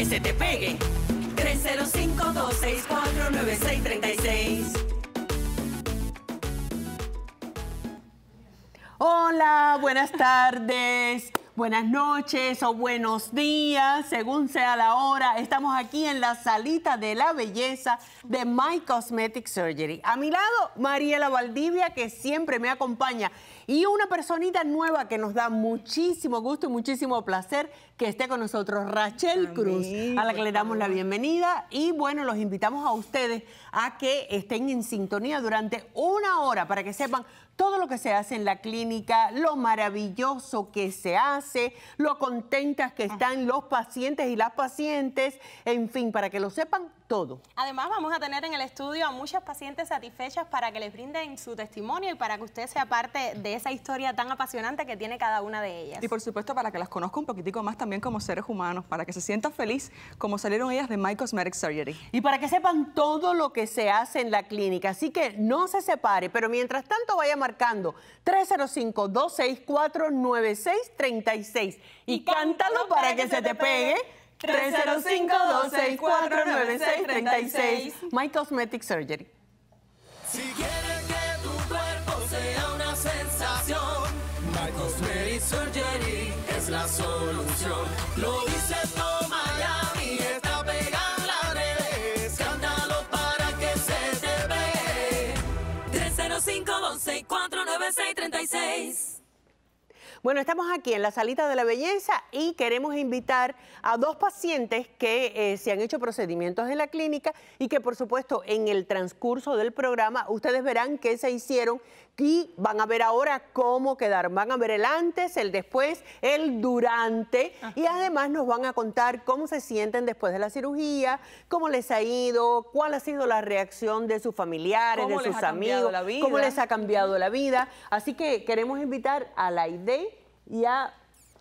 que se te pegue. 305-264-9636. Hola, buenas tardes, buenas noches o buenos días, según sea la hora. Estamos aquí en la salita de la belleza de My Cosmetic Surgery. A mi lado, Mariela Valdivia, que siempre me acompaña, y una personita nueva que nos da muchísimo gusto y muchísimo placer que esté con nosotros, Rachel Cruz, a la que le damos la bienvenida. Y bueno, los invitamos a ustedes a que estén en sintonía durante una hora para que sepan todo lo que se hace en la clínica, lo maravilloso que se hace, lo contentas que están los pacientes y las pacientes, en fin, para que lo sepan todo. Además, vamos a tener en el estudio a muchas pacientes satisfechas para que les brinden su testimonio y para que usted sea parte de esa historia tan apasionante que tiene cada una de ellas. Y por supuesto, para que las conozca un poquitico más también como seres humanos, para que se sienta feliz como salieron ellas de My Cosmetic Surgery. Y para que sepan todo lo que se hace en la clínica. Así que no se separe, pero mientras tanto vaya marcando 305-264-9636 y cántalo para que se te pegue. 305-264-9636. My Cosmetic Surgery. Si quieres que tu cuerpo sea una sensación, My Cosmetic Surgery es la solución. Lo dice todo Miami, está pegado en las redes. Cántalo para que se te pegue. 305-264-9636. Bueno, estamos aquí en la salita de la belleza y queremos invitar a dos pacientes que se han hecho procedimientos en la clínica y que, por supuesto, en el transcurso del programa ustedes verán qué se hicieron y van a ver ahora cómo quedaron. Van a ver el antes, el después, el durante. Ajá. Y además nos van a contar cómo se sienten después de la cirugía, cómo les ha ido, cuál ha sido la reacción de sus familiares, de sus amigos, cómo les ha cambiado la vida. Así que queremos invitar a Laide y a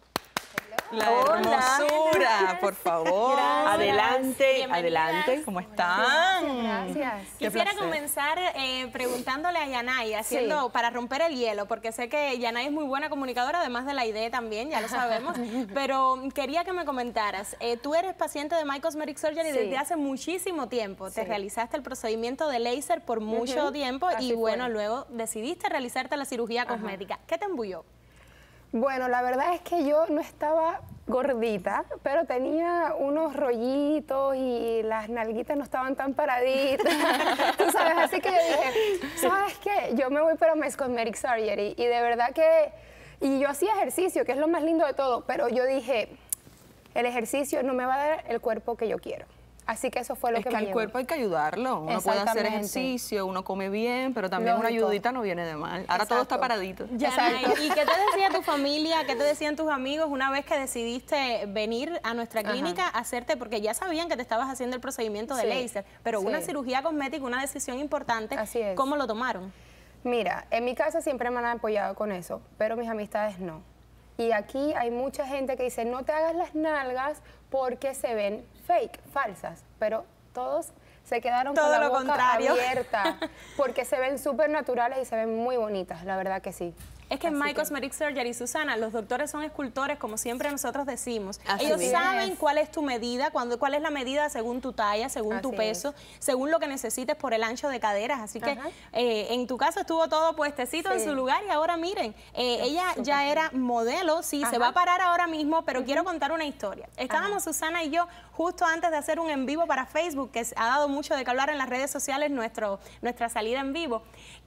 la hermosura, por favor. Gracias. Adelante, Bienvenidas. Adelante. ¿Cómo están? Gracias. Quisiera comenzar preguntándole a Yanay, para romper el hielo, porque sé que Yanay es muy buena comunicadora, además de la idea también, ya lo sabemos, pero quería que me comentaras, tú eres paciente de My Cosmetic Surgery desde hace muchísimo tiempo, te realizaste el procedimiento de láser por mucho tiempo y bueno, luego decidiste realizarte la cirugía cosmética. ¿Qué te embulló? Bueno, la verdad es que yo no estaba gordita, pero tenía unos rollitos y las nalguitas no estaban tan paraditas, tú sabes, así que yo dije, ¿sabes qué? Yo me voy para My Cosmetic Surgery y de verdad que, y yo hacía ejercicio, que es lo más lindo de todo, pero yo dije, el ejercicio no me va a dar el cuerpo que yo quiero. Así que eso fue lo que me al llevó. cuerpo hay que ayudarlo. Uno puede hacer ejercicio, uno come bien, pero también una ayudita no viene de mal. Ahora todo está paradito. Yanay, ¿y qué te decía tu familia, qué te decían tus amigos una vez que decidiste venir a nuestra clínica a hacerte, porque ya sabían que te estabas haciendo el procedimiento de láser, pero una cirugía cosmética, una decisión importante, ¿cómo lo tomaron? Mira, en mi casa siempre me han apoyado con eso, pero mis amistades no. Y aquí hay mucha gente que dice, no te hagas las nalgas porque se ven fake, falsas, pero todos se quedaron con la boca abierta porque se ven súper naturales y se ven muy bonitas, la verdad que sí. Es que en My Cosmetic Surgery, Susana, los doctores son escultores, como siempre nosotros decimos. Ellos saben cuál es tu medida, cuál es la medida según tu talla, según tu peso, según lo que necesites por el ancho de caderas. Así que en tu caso estuvo todo puestecito en su lugar y ahora miren, ella ya era modelo, se va a parar ahora mismo, pero quiero contar una historia. Estábamos Susana y yo justo antes de hacer un en vivo para Facebook, que ha dado mucho de qué hablar en las redes sociales, nuestra salida en vivo.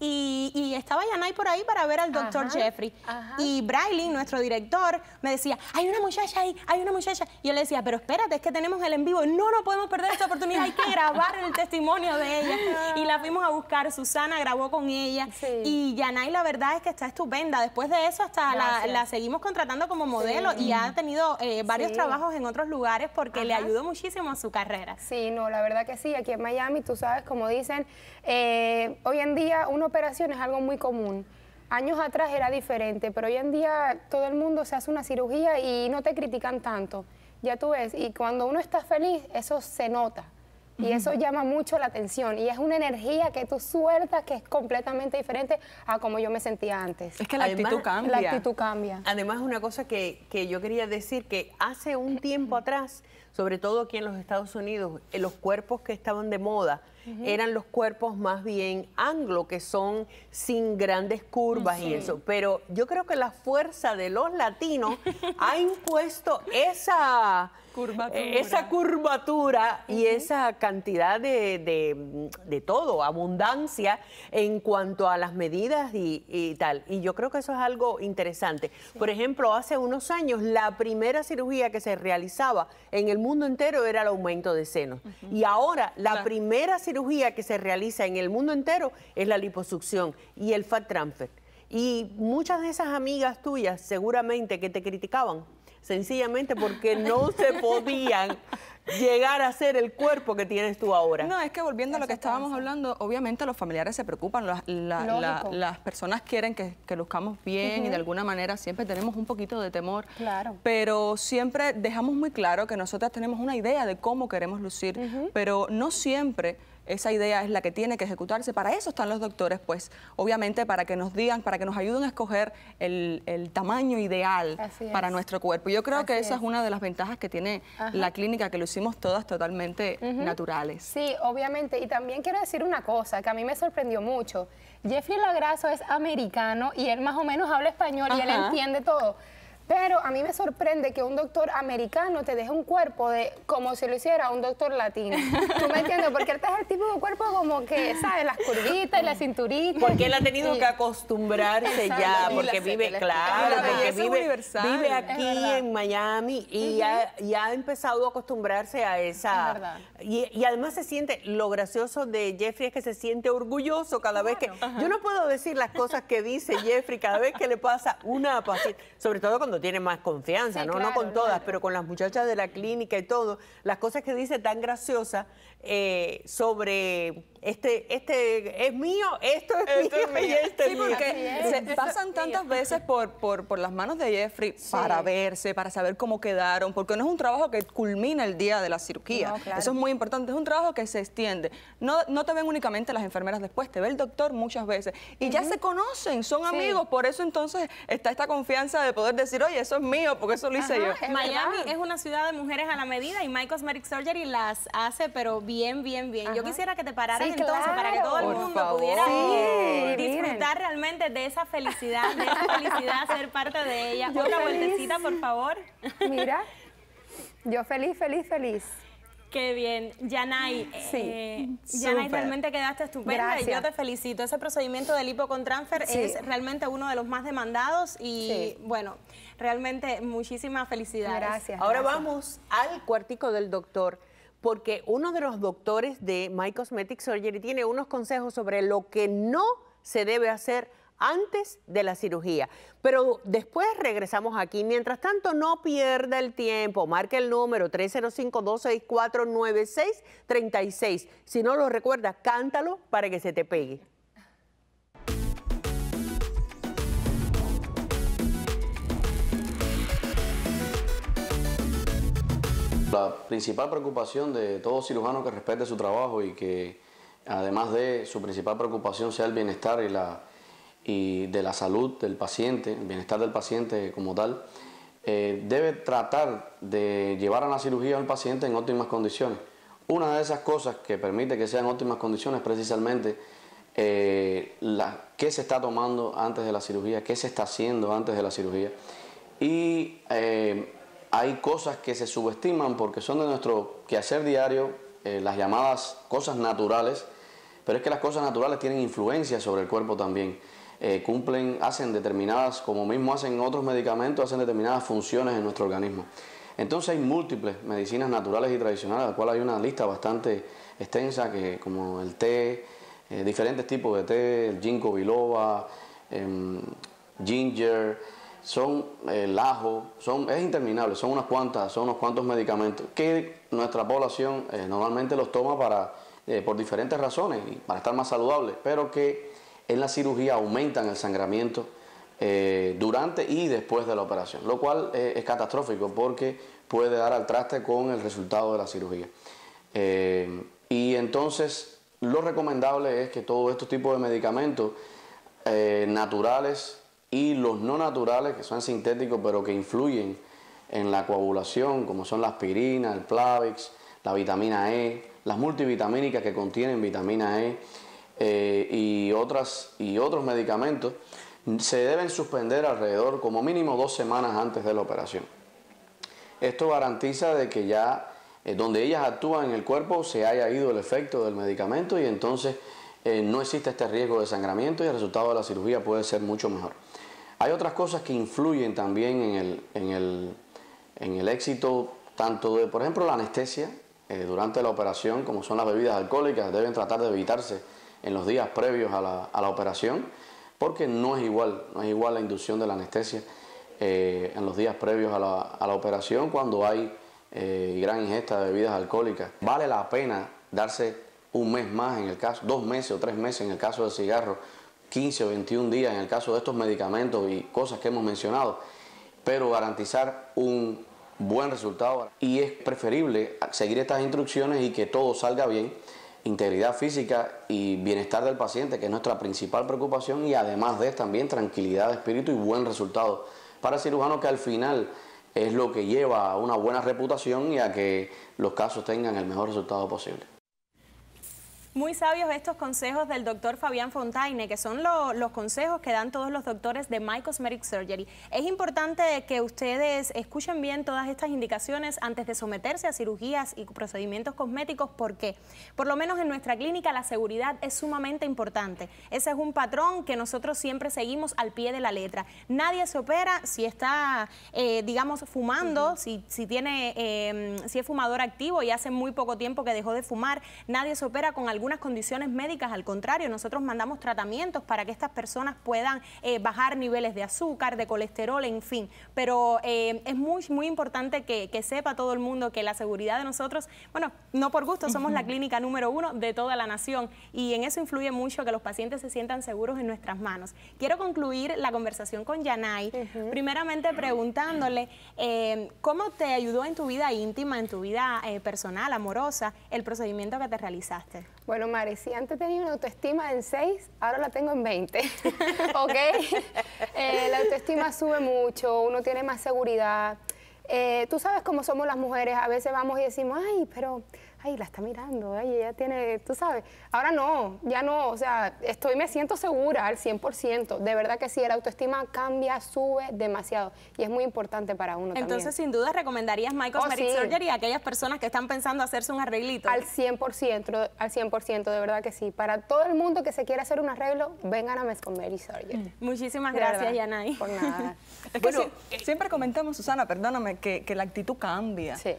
Y estaba Yanay por ahí para ver al doctor Jeffrey. Y Braylin, nuestro director, me decía, hay una muchacha ahí, hay una muchacha. Y yo le decía, pero espérate, es que tenemos el en vivo, no podemos perder esta oportunidad, hay que grabar el testimonio de ella. Y la fuimos a buscar, Susana grabó con ella. Y Yanay, la verdad es que está estupenda. Después de eso, hasta la seguimos contratando como modelo y ha tenido varios trabajos en otros lugares porque le ayudó muchísimo a su carrera. Sí, no, la verdad que sí. Aquí en Miami, tú sabes, como dicen, hoy en día una operación es algo muy común. Años atrás era diferente, pero hoy en día todo el mundo se hace una cirugía y no te critican tanto. Ya tú ves, y cuando uno está feliz, eso se nota. Y eso llama mucho la atención. Y es una energía que tú sueltas que es completamente diferente a como yo me sentía antes. Es que la actitud cambia. La actitud cambia. Además, una cosa que yo quería decir, que hace un tiempo atrás, sobre todo aquí en los Estados Unidos, los cuerpos que estaban de moda eran los cuerpos más bien anglo, que son sin grandes curvas y eso. Pero yo creo que la fuerza de los latinos ha impuesto esa curvatura y esa cantidad de todo, abundancia en cuanto a las medidas y tal. Y yo creo que eso es algo interesante. Por ejemplo, hace unos años la primera cirugía que se realizaba en el mundo entero era el aumento de senos. Y ahora la primera cirugía que se realiza en el mundo entero es la liposucción y el fat transfer. Y muchas de esas amigas tuyas seguramente que te criticaban sencillamente porque no se podían llegar a ser el cuerpo que tienes tú ahora. No, es que volviendo a lo que estábamos hablando, obviamente los familiares se preocupan, las personas quieren que luzcamos bien y de alguna manera siempre tenemos un poquito de temor. Claro. Pero siempre dejamos muy claro que nosotras tenemos una idea de cómo queremos lucir, pero no siempre esa idea es la que tiene que ejecutarse. Para eso están los doctores, pues, obviamente para que nos digan, para que nos ayuden a escoger el tamaño ideal para nuestro cuerpo. Yo creo que esa es una de las ventajas que tiene la clínica, que lo hicimos todas totalmente naturales. Sí, obviamente. Y también quiero decir una cosa que a mí me sorprendió mucho. Jeffrey Lagrasso es americano y él más o menos habla español y él entiende todo. Pero a mí me sorprende que un doctor americano te deje un cuerpo como si lo hiciera un doctor latino. ¿Tú me entiendes? Porque él te es el tipo de cuerpo como que, ¿sabes? Las curvitas y la cinturita. Porque él ha tenido que acostumbrarse ya, porque vive, claro, porque vive aquí en Miami y ha empezado a acostumbrarse a esa. Y además se siente, lo gracioso de Jeffrey es que se siente orgulloso cada vez que. Yo no puedo decir las cosas que dice Jeffrey cada vez que le pasa una paciente, sobre todo cuando tiene más confianza, ¿no? No con todas, pero con las muchachas de la clínica y todo, las cosas que dice tan graciosas sobre este es mío, esto es mío y este es mío. Porque se pasan tantas veces por las manos de Jeffrey para verse, para saber cómo quedaron, porque no es un trabajo que culmina el día de la cirugía. No, claro. Eso es muy importante, es un trabajo que se extiende. No te ven únicamente las enfermeras después, te ve el doctor muchas veces. Y ya se conocen, son amigos, por eso entonces está esta confianza de poder decir, oye, eso es mío, porque eso lo hice yo. Miami es una ciudad de mujeres a la medida y My Cosmetic Surgery las hace, pero bien, bien, bien. Yo quisiera que te pararas entonces para que todo el mundo pudiera disfrutar realmente de esa felicidad, ser parte de ella. Otra vueltecita, por favor. Mira, yo feliz, feliz, feliz. Qué bien. Yanay, Yanay, realmente quedaste estupenda. Gracias. Y yo te felicito. Ese procedimiento de lipo con transfer es realmente uno de los más demandados y, bueno, realmente muchísimas felicidades. Gracias. Ahora vamos al cuartico del doctor, porque uno de los doctores de My Cosmetic Surgery tiene unos consejos sobre lo que no se debe hacer antes de la cirugía. Pero después regresamos aquí. Mientras tanto, no pierda el tiempo. Marque el número 305-264-9636. Si no lo recuerdas, cántalo para que se te pegue. La principal preocupación de todo cirujano que respete su trabajo y que además de su principal preocupación sea el bienestar y de la salud del paciente, el bienestar del paciente como tal, debe tratar de llevar a la cirugía al paciente en óptimas condiciones. Una de esas cosas que permite que sean óptimas condiciones es precisamente qué se está tomando antes de la cirugía, qué se está haciendo antes de la cirugía. Y hay cosas que se subestiman porque son de nuestro quehacer diario, las llamadas cosas naturales, pero es que las cosas naturales tienen influencia sobre el cuerpo también. Hacen determinadas, como mismo hacen otros medicamentos, hacen determinadas funciones en nuestro organismo. Entonces hay múltiples medicinas naturales y tradicionales, de las cuales hay una lista bastante extensa, como el té, diferentes tipos de té, el ginkgo biloba, ginger, el ajo, es interminable, son unos cuantos medicamentos que nuestra población normalmente los toma por diferentes razones y para estar más saludable, pero que en la cirugía aumentan el sangramiento durante y después de la operación, lo cual es catastrófico porque puede dar al traste con el resultado de la cirugía. Y entonces lo recomendable es que todos estos tipos de medicamentos naturales y los no naturales, que son sintéticos pero que influyen en la coagulación, como son la aspirina, el Plavix, la vitamina E, las multivitamínicas que contienen vitamina E y otros medicamentos, se deben suspender alrededor como mínimo 2 semanas antes de la operación. Esto garantiza de que ya donde ellas actúan en el cuerpo se haya ido el efecto del medicamento y entonces no existe este riesgo de sangramiento y el resultado de la cirugía puede ser mucho mejor. Hay otras cosas que influyen también en el éxito, tanto de, por ejemplo, la anestesia durante la operación, como son las bebidas alcohólicas, deben tratar de evitarse en los días previos a la operación, porque no es igual la inducción de la anestesia en los días previos a la operación cuando hay gran ingesta de bebidas alcohólicas. Vale la pena darse un mes más en el caso, 2 meses o 3 meses en el caso del cigarro, 15 o 21 días en el caso de estos medicamentos y cosas que hemos mencionado, pero garantizar un buen resultado. Y es preferible seguir estas instrucciones y que todo salga bien, integridad física y bienestar del paciente, que es nuestra principal preocupación, y además de también tranquilidad de espíritu y buen resultado para el cirujano, que al final es lo que lleva a una buena reputación y a que los casos tengan el mejor resultado posible. Muy sabios estos consejos del doctor Fabián Fontaine, que son los consejos que dan todos los doctores de My Cosmetic Surgery. Es importante que ustedes escuchen bien todas estas indicaciones antes de someterse a cirugías y procedimientos cosméticos, porque por lo menos en nuestra clínica la seguridad es sumamente importante. Ese es un patrón que nosotros siempre seguimos al pie de la letra. Nadie se opera si está, digamos, fumando, si es fumador activo y hace muy poco tiempo que dejó de fumar. Nadie se opera con algunas condiciones médicas, al contrario, nosotros mandamos tratamientos para que estas personas puedan bajar niveles de azúcar, de colesterol, en fin. Pero es muy importante que sepa todo el mundo que la seguridad de nosotros, bueno, no por gusto, somos la clínica número 1 de toda la nación y en eso influye mucho que los pacientes se sientan seguros en nuestras manos. Quiero concluir la conversación con Yanay, primeramente preguntándole cómo te ayudó en tu vida íntima, en tu vida personal, amorosa, el procedimiento que te realizaste. Bueno, Mari, si antes tenía una autoestima en 6, ahora la tengo en 20, ¿ok? La autoestima sube mucho, uno tiene más seguridad. Tú sabes cómo somos las mujeres, a veces vamos y decimos, ay, pero, ay, la está mirando, ay, ella tiene, tú sabes. Ahora no, ya no, o sea, me siento segura al 100%. De verdad que sí, la autoestima cambia, sube demasiado y es muy importante para uno también. Entonces, sin duda, ¿recomendarías My Cosmetic Surgery a aquellas personas que están pensando hacerse un arreglito? Al 100%, de verdad que sí. Para todo el mundo que se quiera hacer un arreglo, vengan a My Cosmetic Surgery. Muchísimas gracias, Yanay. Por nada. Es que siempre comentamos, Susana, perdóname, que la actitud cambia. Sí.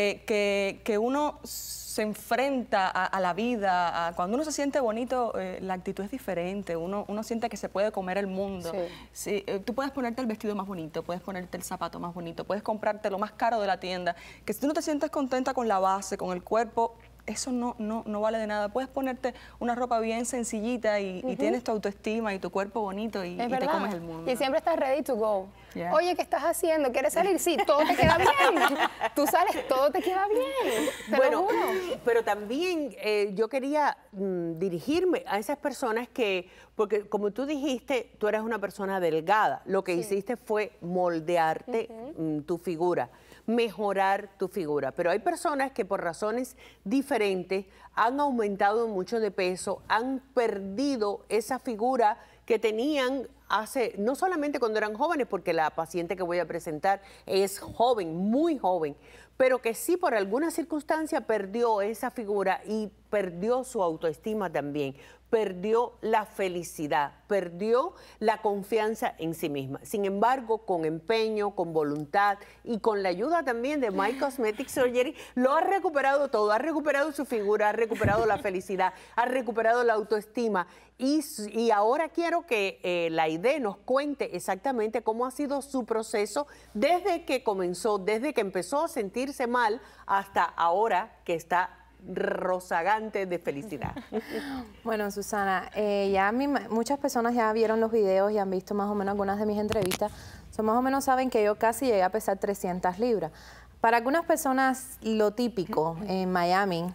Que uno se enfrenta a la vida, cuando uno se siente bonito, la actitud es diferente, uno siente que se puede comer el mundo. Sí. Sí, tú puedes ponerte el vestido más bonito, puedes ponerte el zapato más bonito, puedes comprarte lo más caro de la tienda, que si tú no te sientes contenta con la base, con el cuerpo, eso no vale de nada. Puedes ponerte una ropa bien sencillita y tienes tu autoestima y tu cuerpo bonito y te comes el mundo. Y siempre estás ready to go. Yeah. Oye, ¿qué estás haciendo? ¿Quieres salir? Sí, todo te queda bien. Tú sales, todo te queda bien. Bueno, pero también yo quería dirigirme a esas personas que, porque como tú dijiste, tú eres una persona delgada. Lo que hiciste fue moldearte tu figura, mejorar tu figura. Pero hay personas que por razones diferentes han aumentado mucho de peso, han perdido esa figura que tenían no solamente cuando eran jóvenes, porque la paciente que voy a presentar es joven, muy joven, pero que sí por alguna circunstancia perdió esa figura y perdió su autoestima también, perdió la felicidad, perdió la confianza en sí misma. Sin embargo, con empeño, con voluntad y con la ayuda también de My Cosmetic Surgery, lo ha recuperado todo, ha recuperado su figura, ha recuperado la felicidad, ha recuperado la autoestima y ahora quiero que la Aide nos cuente exactamente cómo ha sido su proceso desde que comenzó, desde que empezó a sentirse mal hasta ahora que está rozagante de felicidad. Bueno, Susana, muchas personas ya vieron los videos y han visto más o menos algunas de mis entrevistas. Más o menos saben que yo casi llegué a pesar 300 libras. Para algunas personas lo típico en Miami,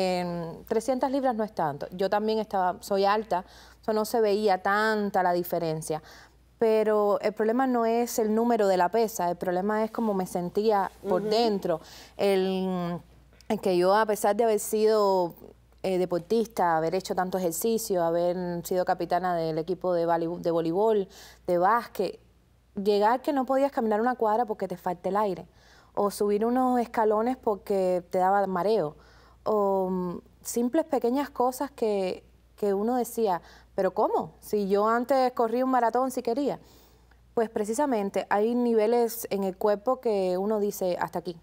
300 libras no es tanto. Yo también soy alta, no se veía tanta la diferencia. Pero el problema no es el número de la pesa, el problema es cómo me sentía por dentro. El que yo, a pesar de haber sido deportista, haber hecho tanto ejercicio, haber sido capitana del equipo de voleibol, de básquet, llegar que no podías caminar una cuadra porque te falta el aire, o subir unos escalones porque te daba mareo, o simples pequeñas cosas que uno decía, ¿pero cómo? Si yo antes corrí un maratón si quería. Pues precisamente hay niveles en el cuerpo que uno dice, hasta aquí.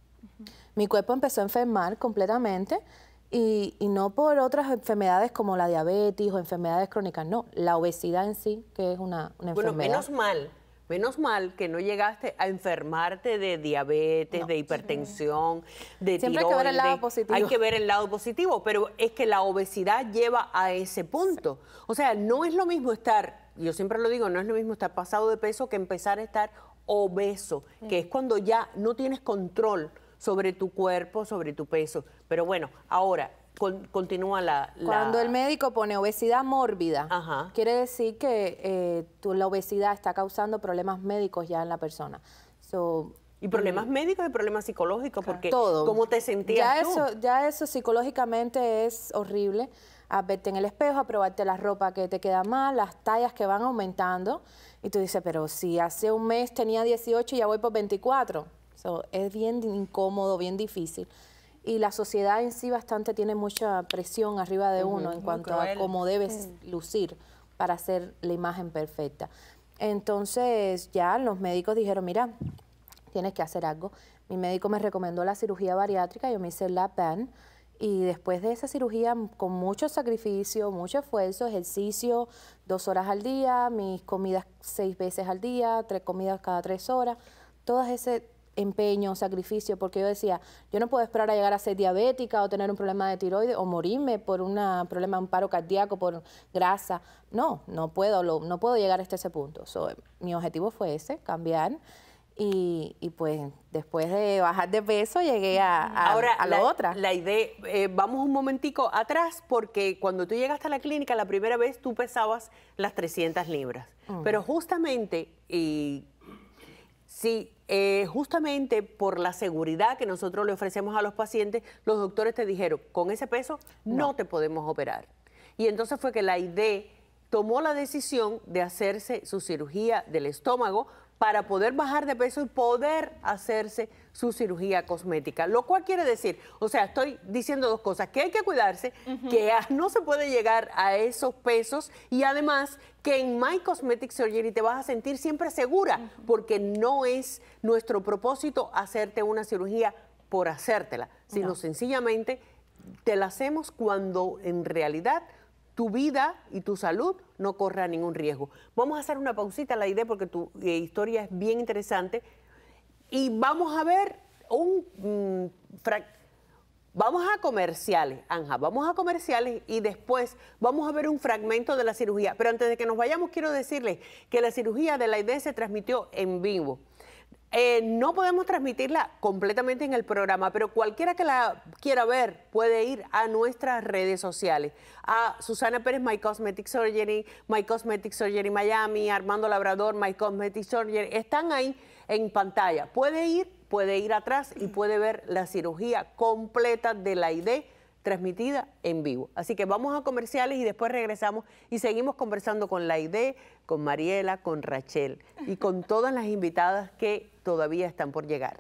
Mi cuerpo empezó a enfermar completamente y no por otras enfermedades como la diabetes o enfermedades crónicas, no. La obesidad en sí, que es una enfermedad. Bueno, menos mal que no llegaste a enfermarte de diabetes, de hipertensión, de tiroides. Siempre hay que ver el lado positivo. Hay que ver el lado positivo, pero es que la obesidad lleva a ese punto. O sea, no es lo mismo yo siempre lo digo, no es lo mismo estar pasado de peso que empezar a estar obeso, que es cuando ya no tienes control sobre tu cuerpo, sobre tu peso. Pero bueno, ahora continúa Cuando el médico pone obesidad mórbida, quiere decir que la obesidad está causando problemas médicos ya en la persona. ¿Y problemas médicos y problemas psicológicos? Porque todo. ¿Cómo te sentías tú? Ya eso psicológicamente es horrible. A verte en el espejo, a probarte la ropa que te queda mal, las tallas que van aumentando. Y tú dices, pero si hace un mes tenía 18 y ya voy por 24. Es bien incómodo, bien difícil. Y la sociedad en sí tiene mucha presión arriba de uno en cuanto a cómo debes lucir para hacer la imagen perfecta. Entonces ya los médicos dijeron, mira, tienes que hacer algo. Mi médico me recomendó la cirugía bariátrica, yo me hice el lap band y después de esa cirugía con mucho sacrificio, mucho esfuerzo, ejercicio 2 horas al día, mis comidas 6 veces al día, 3 comidas cada 3 horas, todo ese empeño, sacrificio, porque yo decía, yo no puedo esperar a llegar a ser diabética o tener un problema de tiroides o morirme por un paro cardíaco, por grasa. No puedo llegar hasta ese punto. Mi objetivo fue ese, cambiar. Y pues después de bajar de peso llegué a la otra. La idea, vamos un momentico atrás, porque cuando tú llegaste a la clínica la primera vez tú pesabas las 300 libras. Pero justamente... Sí, justamente por la seguridad que nosotros le ofrecemos a los pacientes, los doctores te dijeron, con ese peso no te podemos operar. Y entonces fue que la IDE tomó la decisión de hacerse su cirugía del estómago para poder bajar de peso y poder hacerse su cirugía cosmética. Lo cual quiere decir, o sea, estoy diciendo 2 cosas, que hay que cuidarse, que no se puede llegar a esos pesos y además que en My Cosmetic Surgery te vas a sentir siempre segura, porque no es nuestro propósito hacerte una cirugía por hacértela, sino sencillamente te la hacemos cuando en realidad tu vida y tu salud no corra ningún riesgo. Vamos a hacer una pausita, la idea, porque tu historia es bien interesante. Y vamos a ver vamos a comerciales, Anja, vamos a comerciales y después vamos a ver un fragmento de la cirugía. Pero antes de que nos vayamos, quiero decirles que la cirugía de la IDE se transmitió en vivo. No podemos transmitirla completamente en el programa, pero cualquiera que la quiera ver puede ir a nuestras redes sociales. A Susana Pérez, My Cosmetic Surgery Miami, Armando Labrador, My Cosmetic Surgery. Están ahí en pantalla. Puede ir atrás y puede ver la cirugía completa de la IDE transmitida en vivo. Así que vamos a comerciales y después regresamos y seguimos conversando con la IDE, con Mariela, con Rachel y con todas las invitadas que todavía están por llegar.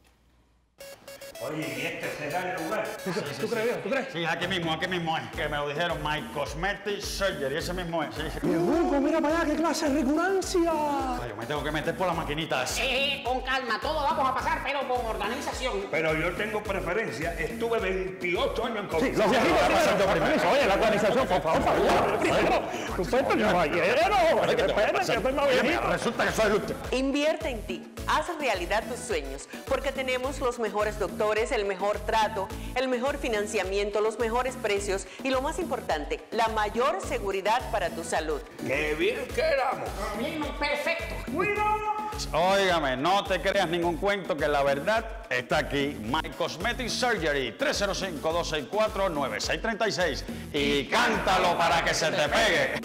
Oye, ¿y este será el lugar? ¿Tú crees? Sí, aquí mismo es, que me lo dijeron, My Cosmetic Surgery, ese mismo es. Hugo, mira para allá, qué clase de recurrencia. Yo me tengo que meter por la maquinita. Con calma, todos vamos a pasar, pero con organización. Pero yo tengo preferencia, estuve 28 años en COVID. Sí, los viejitos pasando primero. Oye, la organización, por favor, primero. Supuesto, caballero. Resulta que soy el último. Invierte en ti, haz realidad tus sueños, porque tenemos los mejores doctores, el mejor trato, el mejor financiamiento, los mejores precios y lo más importante, la mayor seguridad para tu salud. ¡Qué bien que éramos! Perfecto. más. Óigame, no te creas ningún cuento, que la verdad está aquí. My Cosmetic Surgery, 305-264-9636. Y cántalo para que se te pegue.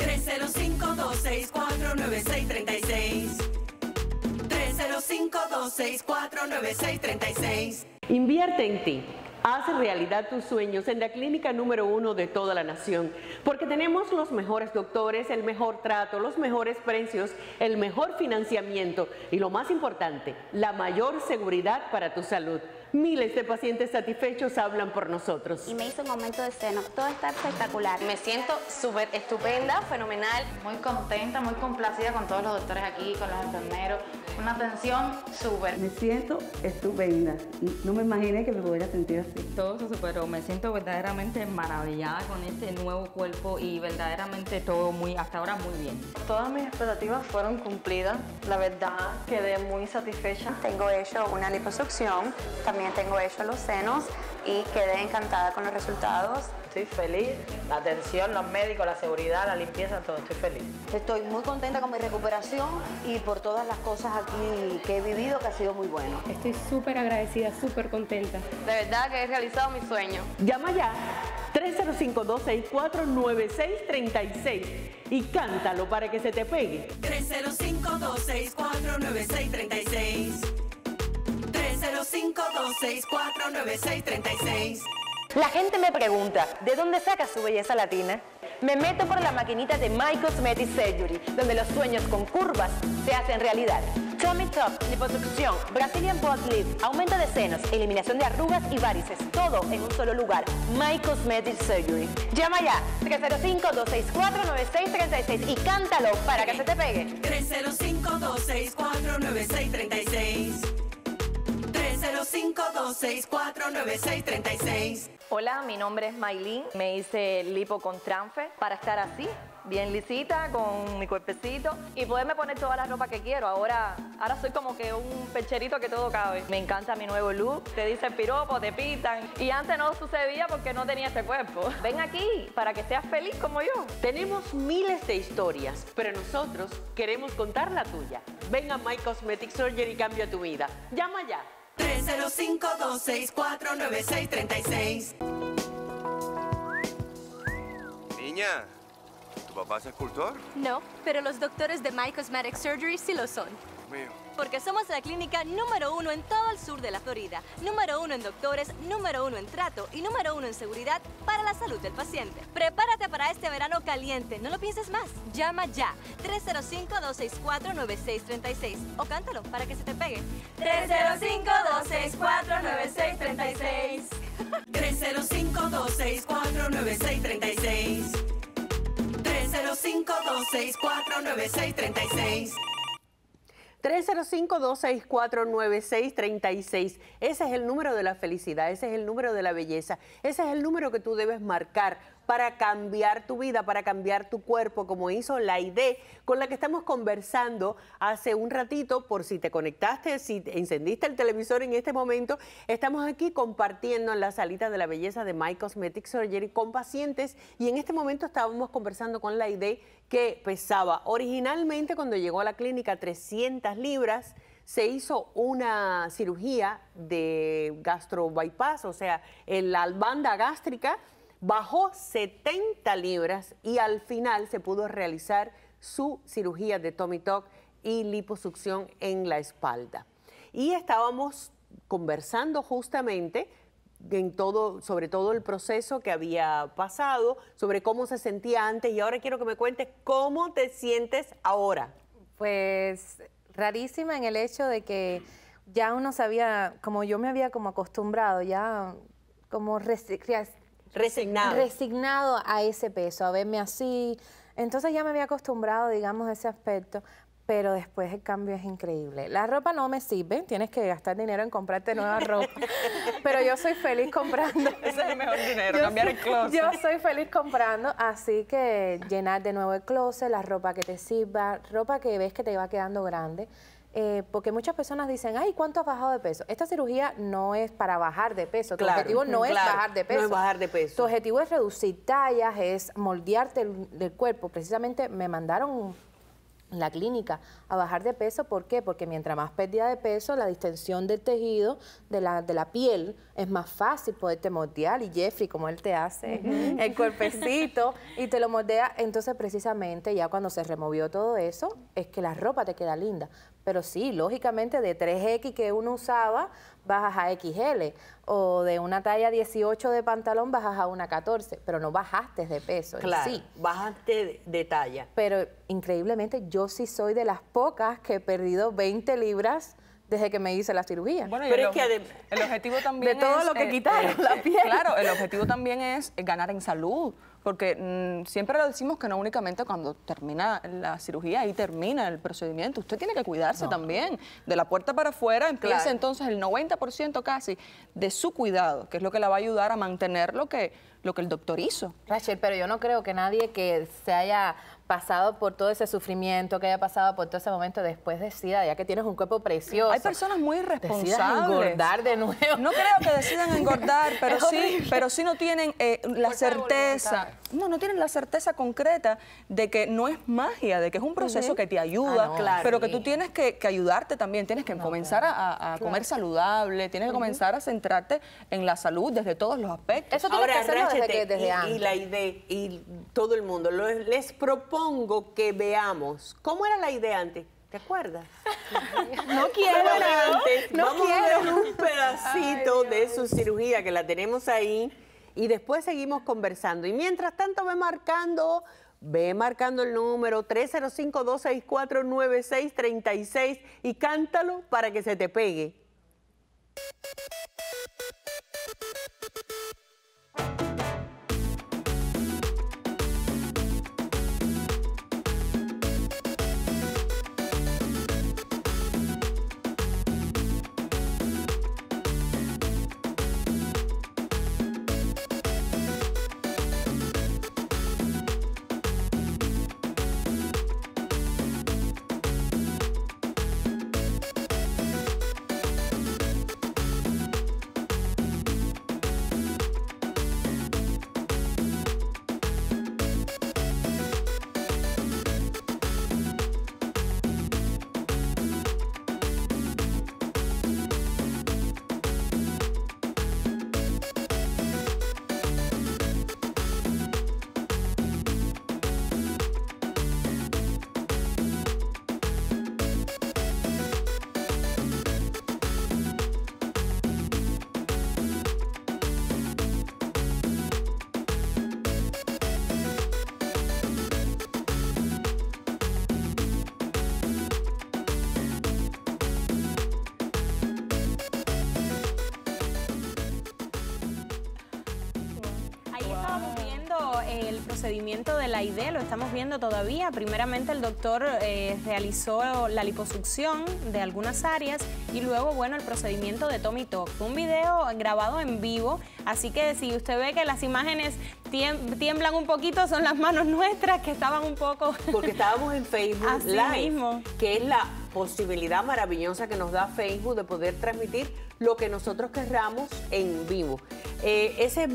305-264-9636. 305-264-9636. Invierte en ti. Haz realidad tus sueños en la clínica número 1 de toda la nación, porque tenemos los mejores doctores, el mejor trato, los mejores precios, el mejor financiamiento y lo más importante, la mayor seguridad para tu salud. Miles de pacientes satisfechos hablan por nosotros. Y me hizo un aumento de senos. Todo está espectacular. Me siento súper estupenda, fenomenal. Muy contenta, muy complacida con todos los doctores aquí, con los enfermeros. Una atención súper. Me siento estupenda. No me imaginé que me pudiera sentir así. Todo se superó. Me siento verdaderamente maravillada con este nuevo cuerpo y verdaderamente todo hasta ahora muy bien. Todas mis expectativas fueron cumplidas. La verdad, quedé muy satisfecha. Tengo hecho una liposucción, también tengo hecho los senos y quedé encantada con los resultados. Estoy feliz, la atención, los médicos, la seguridad, la limpieza, todo, estoy feliz. Estoy muy contenta con mi recuperación y por todas las cosas aquí que he vivido, que ha sido muy bueno. Estoy súper agradecida, súper contenta. De verdad que he realizado mi sueño. Llama ya 305-264-9636 y cántalo para que se te pegue. 305-264-9636. 305-264-9636. La gente me pregunta, ¿de dónde sacas su belleza latina? Me meto por la maquinita de My Cosmetic Surgery, donde los sueños con curvas se hacen realidad. Tummy Tuck, liposucción, Brazilian Butt Lift, aumento de senos, eliminación de arrugas y varices, todo en un solo lugar. My Cosmetic Surgery. Llama ya, 305-264-9636 y cántalo para que se te pegue. 305-264-9636. 305-264-9636. Hola, mi nombre es Maylin. Me hice lipo con Transfer para estar así, bien lisita, con mi cuerpecito y poderme poner toda la ropa que quiero. Ahora soy como que un percherito que todo cabe. Me encanta mi nuevo look. Te dicen piropo, te pitan. Y antes no sucedía porque no tenía este cuerpo. Ven aquí para que seas feliz como yo. Tenemos miles de historias, pero nosotros queremos contar la tuya. Ven a My Cosmetic Surgery y cambia tu vida. Llama ya. 305-264-9636. Niña, ¿tu papá es escultor? No, pero los doctores de My Cosmetic Surgery sí lo son. Mío. Porque somos la clínica número 1 en todo el sur de la Florida, número 1 en doctores, número 1 en trato y número 1 en seguridad para la salud del paciente. Prepárate para este verano caliente, no lo pienses más. Llama ya, 305-264-9636 o cántalo para que se te pegue. 305-264-9636. 305-264-9636. 305-264-9636. 305-264-9636. Ese es el número de la felicidad, ese es el número de la belleza, ese es el número que tú debes marcar para cambiar tu vida, para cambiar tu cuerpo, como hizo Laide, con la que estamos conversando hace un ratito. Por si te conectaste, si encendiste el televisor en este momento, estamos aquí compartiendo en la salita de la belleza de My Cosmetic Surgery con pacientes, y en este momento estábamos conversando con Laide, que pesaba originalmente cuando llegó a la clínica 300 libras, se hizo una cirugía de gastro bypass, o sea, en la banda gástrica, bajó 70 libras y al final se pudo realizar su cirugía de tummy tuck y liposucción en la espalda. Y estábamos conversando justamente sobre todo el proceso que había pasado, sobre cómo se sentía antes, y ahora quiero que me cuentes cómo te sientes ahora. Pues rarísima en el hecho de que ya uno sabía, como yo me había como acostumbrado, ya como resignado a ese peso, a verme así. Entonces ya me había acostumbrado, digamos, a ese aspecto, pero después el cambio es increíble. La ropa no me sirve, tienes que gastar dinero en comprarte nueva ropa, pero yo soy feliz comprando. Ese es el mejor dinero, cambiar el closet. Yo soy feliz comprando, así que llenar de nuevo el closet, la ropa que te sirva, ropa que ves que te va quedando grande. Porque muchas personas dicen, ay, ¿cuánto has bajado de peso? Esta cirugía no es para bajar de peso. Tu objetivo no es bajar de peso. No es bajar de peso. Tu objetivo es reducir tallas, es moldearte del cuerpo. Precisamente me mandaron la clínica a bajar de peso. ¿Por qué? Porque mientras más pérdida de peso, la distensión del tejido, de la piel, es más fácil poderte moldear. Y Jeffrey, como él te hace el cuerpecito y te lo moldea, entonces precisamente ya cuando se removió todo eso, es que la ropa te queda linda. Pero sí, lógicamente de 3X que uno usaba, bajas a XL, o de una talla 18 de pantalón bajas a una 14, pero no bajaste de peso. Claro, sí. bajaste de talla. Pero increíblemente yo sí soy de las pocas que he perdido 20 libras desde que me hice la cirugía. Bueno, pero es que el objetivo también de todo es, lo que quitaron la piel. Claro, el objetivo también es ganar en salud, porque siempre lo decimos que no únicamente cuando termina la cirugía, ahí termina el procedimiento. Usted tiene que cuidarse también. De la puerta para afuera empieza entonces el 90% casi de su cuidado, que es lo que la va a ayudar a mantener lo que el doctor hizo. Rachel, pero yo no creo que nadie que se haya pasado por todo ese sufrimiento, que haya pasado por todo ese momento después decida, ya que tienes un cuerpo precioso. Hay personas muy irresponsables. Decidan engordar de nuevo. No creo que decidan engordar, pero sí no tienen la certeza. No tienen la certeza concreta de que no es magia, de que es un proceso que te ayuda, pero que tú tienes que ayudarte también. Tienes que comenzar a comer saludable, tienes que comenzar a centrarte en la salud desde todos los aspectos. Eso tienes que hacerlo desde antes. Y la idea, y todo el mundo, les propongo que veamos cómo era la idea antes. ¿Te acuerdas? No quiero. Vamos a ver un pedacito de su cirugía que la tenemos ahí y después seguimos conversando. Y mientras tanto ve marcando el número 305-264-9636 y cántalo para que se te pegue. El procedimiento de la ID lo estamos viendo todavía. Primeramente el doctor realizó la liposucción de algunas áreas y luego, bueno, el procedimiento de Tommy Talk. Fue un video grabado en vivo, así que si usted ve que las imágenes tiemblan un poquito, son las manos nuestras que estaban un poco... Porque estábamos en Facebook Así Live, mismo. que es la posibilidad maravillosa que nos da Facebook de poder transmitir lo que nosotros querramos en vivo. Ese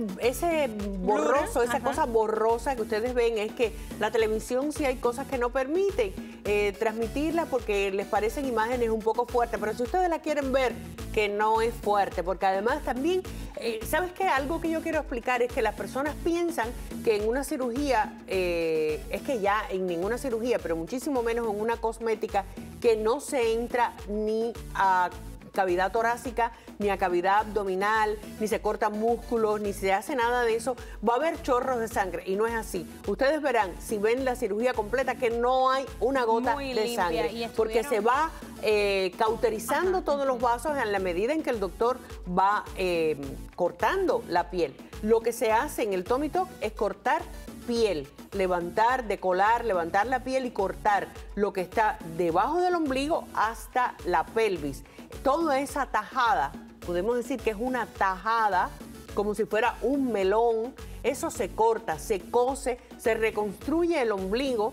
borroso, esa cosa borrosa que ustedes ven es que la televisión sí hay cosas que no permiten transmitirla porque les parecen imágenes un poco fuertes, pero si ustedes la quieren ver, que no es fuerte, porque además también, ¿sabes qué? Algo que yo quiero explicar es que las personas piensan que en una cirugía, es que ya en ninguna cirugía, pero muchísimo menos en una cosmética, que no se entra ni a cavidad torácica, ni a cavidad abdominal, ni se cortan músculos, ni se hace nada de eso, va a haber chorros de sangre y no es así. Ustedes verán, si ven la cirugía completa, que no hay una gota de sangre, porque se va cauterizando todos los vasos en la medida en que el doctor va cortando la piel. Lo que se hace en el Tommy Talk es cortar piel, levantar, decolar, levantar la piel y cortar lo que está debajo del ombligo hasta la pelvis. Toda esa tajada, podemos decir que es una tajada, como si fuera un melón, eso se corta, se cose, se reconstruye el ombligo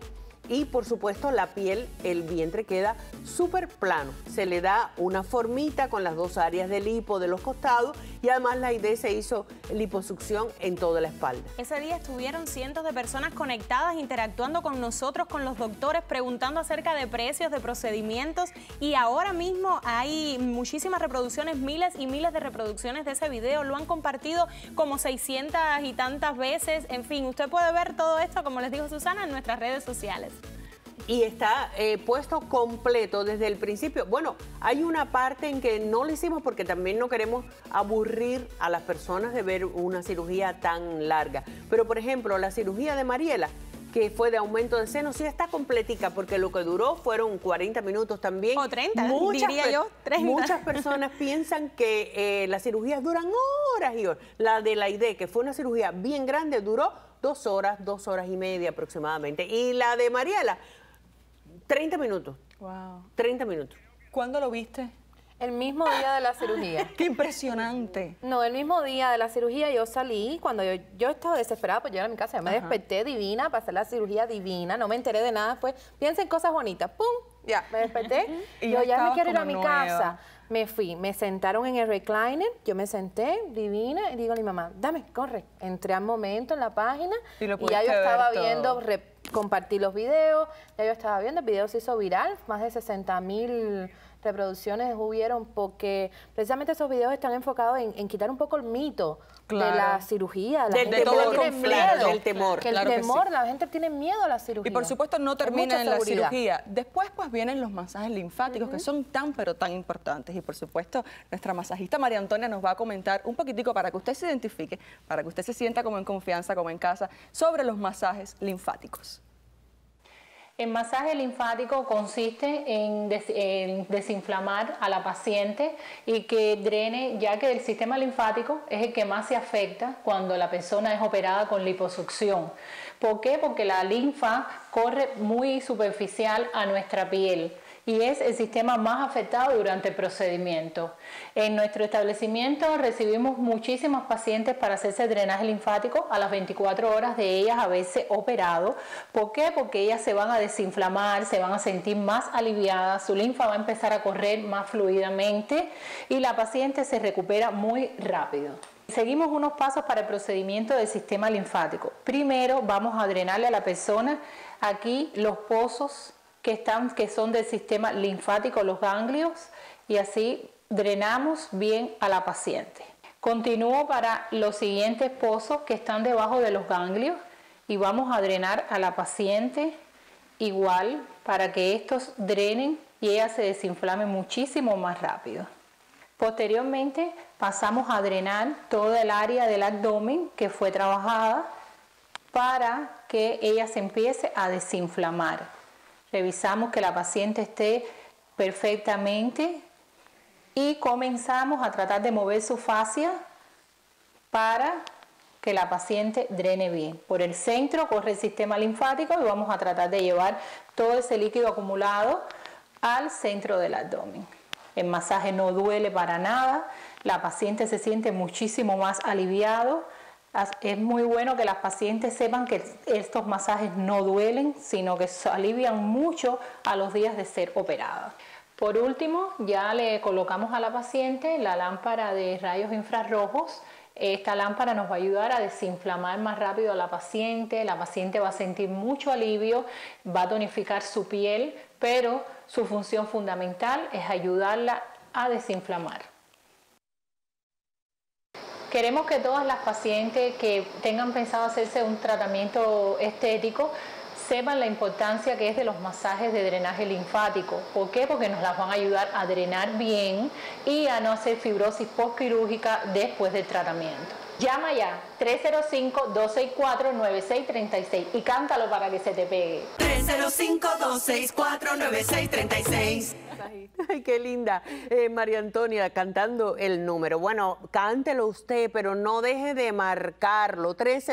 y por supuesto la piel, el vientre queda súper plano. Se le da una formita con las dos áreas de lipo de los costados y además la idea se hizo liposucción en toda la espalda. Ese día estuvieron cientos de personas conectadas, interactuando con nosotros, con los doctores, preguntando acerca de precios, de procedimientos, y ahora mismo hay muchísimas reproducciones, miles y miles de reproducciones de ese video. Lo han compartido como 600 y tantas veces. En fin, usted puede ver todo esto, como les dijo Susana, en nuestras redes sociales. Y está puesto completo desde el principio. Bueno, hay una parte en que no lo hicimos porque también no queremos aburrir a las personas de ver una cirugía tan larga. Pero, por ejemplo, la cirugía de Mariela, que fue de aumento de senos, sí está completica, porque lo que duró fueron 40 minutos también. O 30, diría yo, 30. Muchas personas piensan que las cirugías duran horas y horas. La de la IDE, que fue una cirugía bien grande, duró 2 horas y media aproximadamente. Y la de Mariela, 30 minutos. Wow. 30 minutos. ¿Cuándo lo viste? El mismo día de la cirugía. ¡Qué impresionante! No, el mismo día de la cirugía yo salí, cuando yo estaba desesperada por llegar a mi casa, yo me desperté divina para hacer la cirugía divina, no me enteré de nada, pues piensa en cosas bonitas, ¡pum! Ya, me desperté, y yo ya me quiero ir a como mi nueva. casa. Me fui, me sentaron en el recliner, yo me senté divina y digo a mi mamá, dame, corre. Entré al momento en la página y ya yo estaba viendo, compartí los videos, ya yo estaba viendo, el video se hizo viral, más de 60,000 reproducciones hubieron, porque precisamente esos videos están enfocados en quitar un poco el mito de la cirugía. La gente tiene miedo. Del temor. Que el temor, la gente tiene miedo a la cirugía. Y por supuesto no termina en la cirugía. Después pues vienen los masajes linfáticos, que son tan pero tan importantes. Y por supuesto nuestra masajista María Antonia nos va a comentar un poquitico para que usted se identifique, para que usted se sienta como en confianza, como en casa, sobre los masajes linfáticos. El masaje linfático consiste en desinflamar a la paciente y que drene, ya que el sistema linfático es el que más se afecta cuando la persona es operada con liposucción. ¿Por qué? Porque la linfa corre muy superficial a nuestra piel y es el sistema más afectado durante el procedimiento. En nuestro establecimiento recibimos muchísimos pacientes para hacerse drenaje linfático a las 24 horas de ellas haberse operado. ¿Por qué? Porque ellas se van a desinflamar, se van a sentir más aliviadas, su linfa va a empezar a correr más fluidamente y la paciente se recupera muy rápido. Seguimos unos pasos para el procedimiento del sistema linfático. Primero vamos a drenarle a la persona aquí los pozos que son del sistema linfático, los ganglios, y así drenamos bien a la paciente. Continúo para los siguientes pozos que están debajo de los ganglios y vamos a drenar a la paciente igual para que estos drenen y ella se desinflame muchísimo más rápido. Posteriormente pasamos a drenar toda el área del abdomen que fue trabajada para que ella se empiece a desinflamar. Revisamos que la paciente esté perfectamente y comenzamos a tratar de mover su fascia para que la paciente drene bien. Por el centro corre el sistema linfático y vamos a tratar de llevar todo ese líquido acumulado al centro del abdomen. El masaje no duele para nada, la paciente se siente muchísimo más aliviado. Es muy bueno que las pacientes sepan que estos masajes no duelen, sino que se alivian mucho a los días de ser operada. Por último, ya le colocamos a la paciente la lámpara de rayos infrarrojos. Esta lámpara nos va a ayudar a desinflamar más rápido a la paciente va a sentir mucho alivio, va a tonificar su piel, pero su función fundamental es ayudarla a desinflamar. Queremos que todas las pacientes que tengan pensado hacerse un tratamiento estético sepan la importancia que es de los masajes de drenaje linfático. ¿Por qué? Porque nos las van a ayudar a drenar bien y a no hacer fibrosis postquirúrgica después del tratamiento. Llama ya, 305-264-9636 y cántalo para que se te pegue. 305-264-9636. Ay, qué linda. María Antonia cantando el número. Bueno, cántelo usted, pero no deje de marcarlo.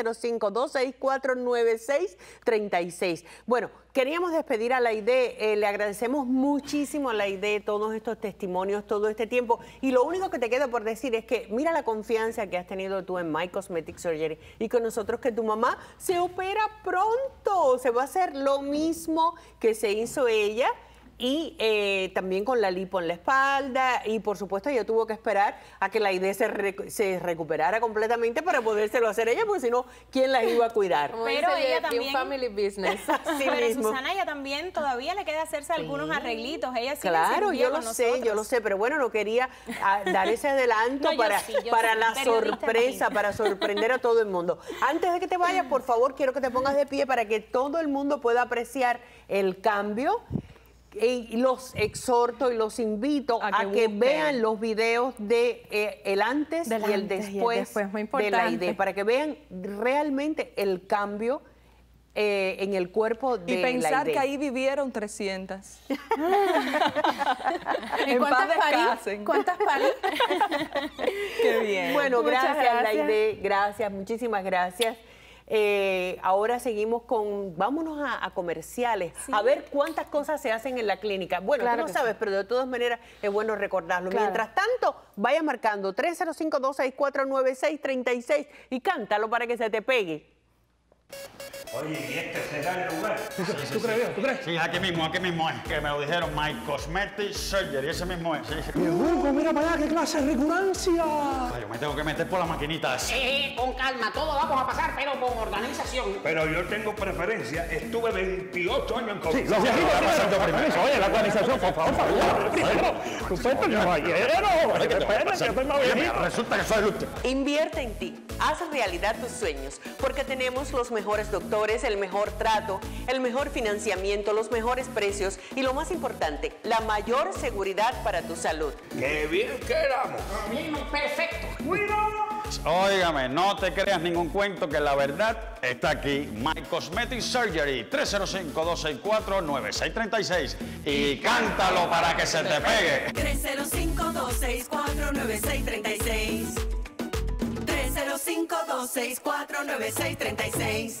305-264-9636. Bueno, queríamos despedir a Laide. Le agradecemos muchísimo a Laide todos estos testimonios, todo este tiempo. Y lo único que te queda por decir es que mira la confianza que has tenido tú en My Cosmetic Surgery y con nosotros, que tu mamá se opera pronto. Se va a hacer lo mismo que se hizo ella. Y también con la lipo en la espalda, y por supuesto ella tuvo que esperar a que la idea se recuperara completamente para podérselo hacer ella, porque si no, ¿quién la iba a cuidar? Pero ella también... Un family business. Sí, pero mismo. Susana, ella también todavía le queda hacerse algunos arreglitos. Ella sí claro, yo lo sé, pero bueno, no quería dar ese adelanto para la sorpresa, para sorprender a todo el mundo. Antes de que te vayas, por favor, quiero que te pongas de pie para que todo el mundo pueda apreciar el cambio. Y los exhorto y los invito a que vean los videos de el antes y el después de la idea, para que vean realmente el cambio en el cuerpo de la idea. Y pensar que ahí vivieron 300. ¿Y cuántas parí? Qué bien. Bueno, gracias, Laide, gracias, muchísimas gracias. Ahora seguimos con, vámonos a comerciales, a ver cuántas cosas se hacen en la clínica. Bueno, claro, tú no sabes, pero de todas maneras es bueno recordarlo. Claro. Mientras tanto, vaya marcando 305-264-9636 y cántalo para que se te pegue. Oye, ¿y este será el lugar? ¿Tú crees? Sí, aquí mismo es, que me lo dijeron, My Cosmetic Surgery, ese mismo es. Sí. Hugo, mira para allá, qué clase de recurrencia. Yo me tengo que meter por las maquinitas. Con calma, todos vamos a pasar, pero con organización. Pero yo tengo preferencia, estuve 28 años en COVID. Sí, los viejitos pasando primero. Oye, la organización, por favor. Resulta que soy el último. Invierte en ti, haz realidad tus sueños, porque tenemos los mejores doctores, el mejor trato, el mejor financiamiento, los mejores precios y lo más importante, la mayor seguridad para tu salud. ¡Qué bien que éramos! Bien, perfecto. Óigame, no te creas ningún cuento, que la verdad está aquí. My Cosmetic Surgery, 305-264-9636. Y cántalo para que se te pegue. 305-264-9636. 305-264-9636.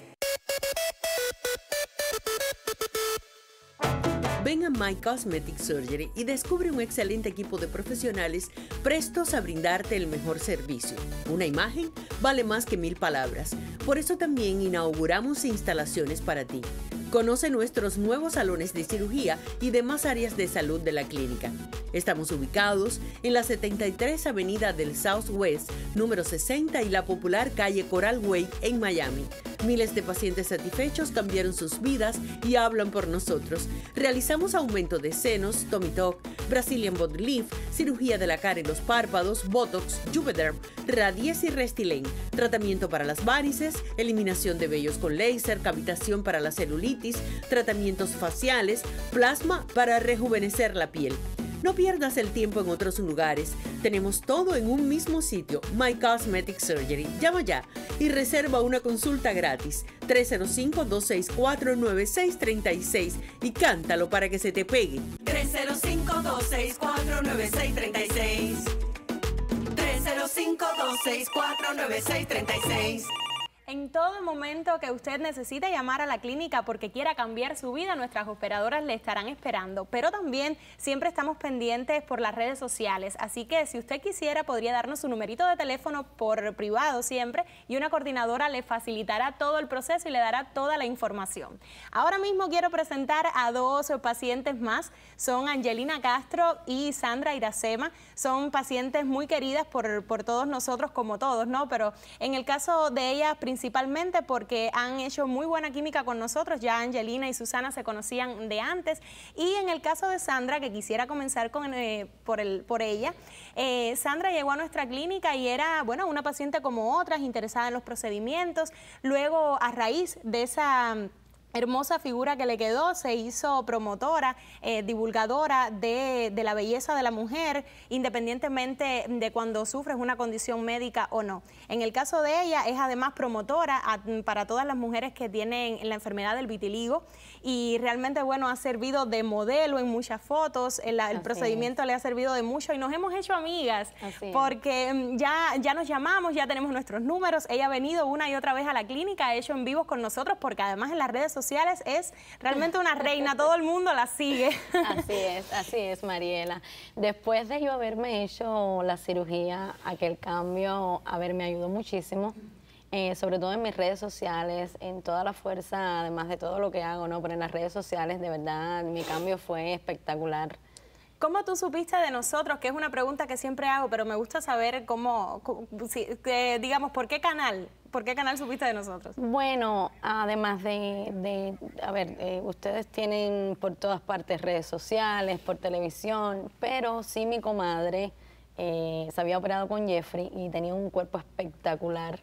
Ven a My Cosmetic Surgery y descubre un excelente equipo de profesionales prestos a brindarte el mejor servicio. Una imagen vale más que 1000 palabras. Por eso también inauguramos instalaciones para ti. Conoce nuestros nuevos salones de cirugía y demás áreas de salud de la clínica. Estamos ubicados en la 73 Avenida del Southwest, número 60 y la popular calle Coral Way en Miami. Miles de pacientes satisfechos cambiaron sus vidas y hablan por nosotros. Realizamos aumento de senos, tummy tuck, Brazilian body lift, cirugía de la cara y los párpados, botox, Juvederm, Radies y Restylane, tratamiento para las varices, eliminación de vellos con láser, cavitación para la celulitis, tratamientos faciales, plasma para rejuvenecer la piel. No pierdas el tiempo en otros lugares. Tenemos todo en un mismo sitio, My Cosmetic Surgery. Llama ya y reserva una consulta gratis. 305-264-9636 y cántalo para que se te pegue. 305-264-9636. 305-264-9636. En todo momento que usted necesite llamar a la clínica porque quiera cambiar su vida, nuestras operadoras le estarán esperando. Pero también siempre estamos pendientes por las redes sociales, así que si usted quisiera podría darnos su numerito de teléfono por privado siempre y una coordinadora le facilitará todo el proceso y le dará toda la información. Ahora mismo quiero presentar a dos pacientes más, son Angelina Castro y Sandra Iracema. Son pacientes muy queridas por todos nosotros, como todos, ¿no? Pero en el caso de ellas principalmente porque han hecho muy buena química con nosotros. Ya Angelina y Susana se conocían de antes. Y en el caso de Sandra, que quisiera comenzar con, por ella, Sandra llegó a nuestra clínica y era, bueno, una paciente como otras, interesada en los procedimientos. Luego, a raíz de esa hermosa figura que le quedó, se hizo promotora, divulgadora de la belleza de la mujer, independientemente de cuando sufres una condición médica o no. En el caso de ella, es además promotora para todas las mujeres que tienen la enfermedad del vitiligo, y realmente, bueno, ha servido de modelo en muchas fotos, el procedimiento le ha servido de mucho, y nos hemos hecho amigas, porque ya nos llamamos, ya tenemos nuestros números. Ella ha venido una y otra vez a la clínica, ha hecho en vivos con nosotros, porque además en las redes sociales es realmente una reina, todo el mundo la sigue. Así es, Mariela. Después de yo haberme hecho la cirugía, aquel cambio, me ayudó muchísimo, sobre todo en mis redes sociales, en toda la fuerza, además de todo lo que hago, ¿no? Pero en las redes sociales, de verdad, mi cambio fue espectacular. ¿Cómo tú supiste de nosotros? Que es una pregunta que siempre hago, pero me gusta saber digamos, ¿por qué canal? ¿Por qué canal supiste de nosotros? Bueno, además ustedes tienen por todas partes redes sociales, por televisión, pero sí mi comadre se había operado con Jeffrey y tenía un cuerpo espectacular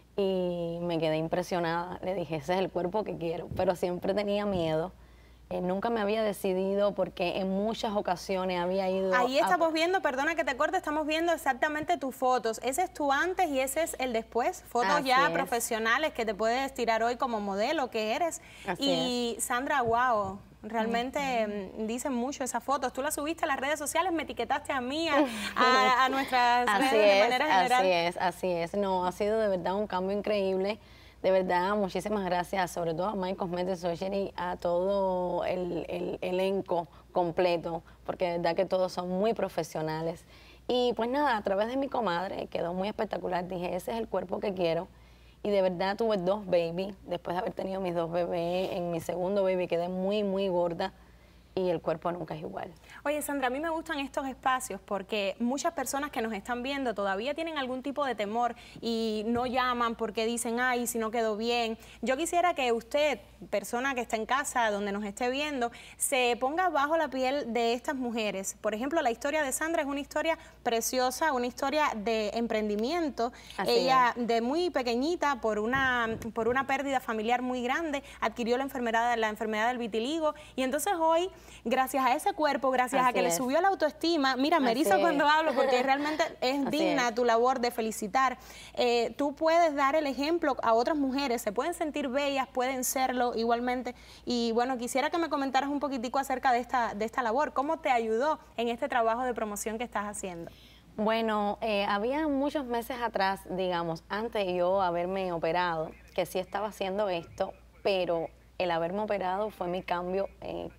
y me quedé impresionada. Le dije, ese es el cuerpo que quiero, pero siempre tenía miedo. Nunca me había decidido porque en muchas ocasiones había ido... Ahí estamos viendo, perdona que te corte, estamos viendo exactamente tus fotos. Ese es tu antes y ese es el después. Fotos ya profesionales que te puedes tirar hoy como modelo que eres. Y Sandra, wow, realmente dicen mucho esas fotos. Tú las subiste a las redes sociales, me etiquetaste a mí, a nuestras redes de manera general. Así es. No, ha sido de verdad un cambio increíble. De verdad, muchísimas gracias, sobre todo a My Cosmetic Surgery, a todo el elenco completo, porque de verdad que todos son muy profesionales. Y pues nada, a través de mi comadre quedó muy espectacular. Dije, ese es el cuerpo que quiero. Y de verdad tuve 2 babies. Después de haber tenido mis 2 bebés, en mi segundo baby quedé muy, muy gorda. Y el cuerpo nunca es igual. Oye, Sandra, a mí me gustan estos espacios porque muchas personas que nos están viendo todavía tienen algún tipo de temor y no llaman porque dicen, ay, si no quedó bien. Yo quisiera que usted, persona que está en casa, donde nos esté viendo, se ponga bajo la piel de estas mujeres. Por ejemplo, la historia de Sandra es una historia preciosa, una historia de emprendimiento. Ella, de muy pequeñita, por una pérdida familiar muy grande, adquirió la enfermedad del vitiligo, y entonces hoy, gracias a ese cuerpo, gracias a que le subió la autoestima, mira, me erizo cuando hablo porque realmente es digna tu labor de felicitar. Tú puedes dar el ejemplo a otras mujeres, se pueden sentir bellas, pueden serlo igualmente. Y bueno, quisiera que me comentaras un poquitico acerca de esta labor. ¿Cómo te ayudó en este trabajo de promoción que estás haciendo? Bueno, había muchos meses atrás, digamos, antes de yo haberme operado, que sí estaba haciendo esto, pero el haberme operado fue mi cambio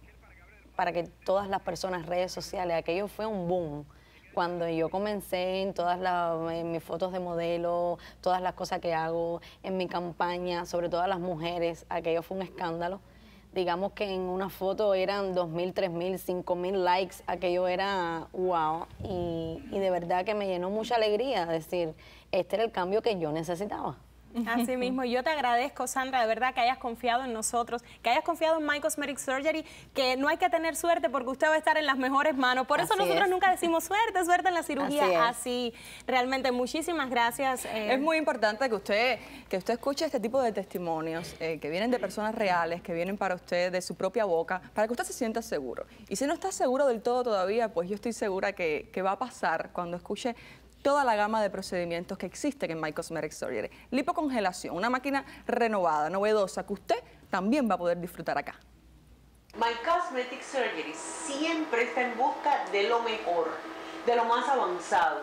para que todas las personas, redes sociales, aquello fue un boom. Cuando yo comencé en mis fotos de modelo, todas las cosas que hago, en mi campaña, sobre todo a las mujeres, aquello fue un escándalo. Digamos que en una foto eran 2.000, 3.000, 5.000 likes, aquello era wow. Y de verdad que me llenó mucha alegría decir, este era el cambio que yo necesitaba. Así mismo, yo te agradezco, Sandra, de verdad que hayas confiado en nosotros, que hayas confiado en My Cosmetic Surgery, que no hay que tener suerte porque usted va a estar en las mejores manos. Por eso nosotros nunca decimos suerte en la cirugía. Así, realmente, muchísimas gracias. Es muy importante que usted escuche este tipo de testimonios que vienen de personas reales, que vienen para usted de su propia boca, para que usted se sienta seguro. Y si no está seguro del todo todavía, pues yo estoy segura que va a pasar cuando escuche toda la gama de procedimientos que existen en My Cosmetic Surgery. Lipocongelación, una máquina renovada, novedosa, que usted también va a poder disfrutar acá. My Cosmetic Surgery siempre está en busca de lo mejor, de lo más avanzado,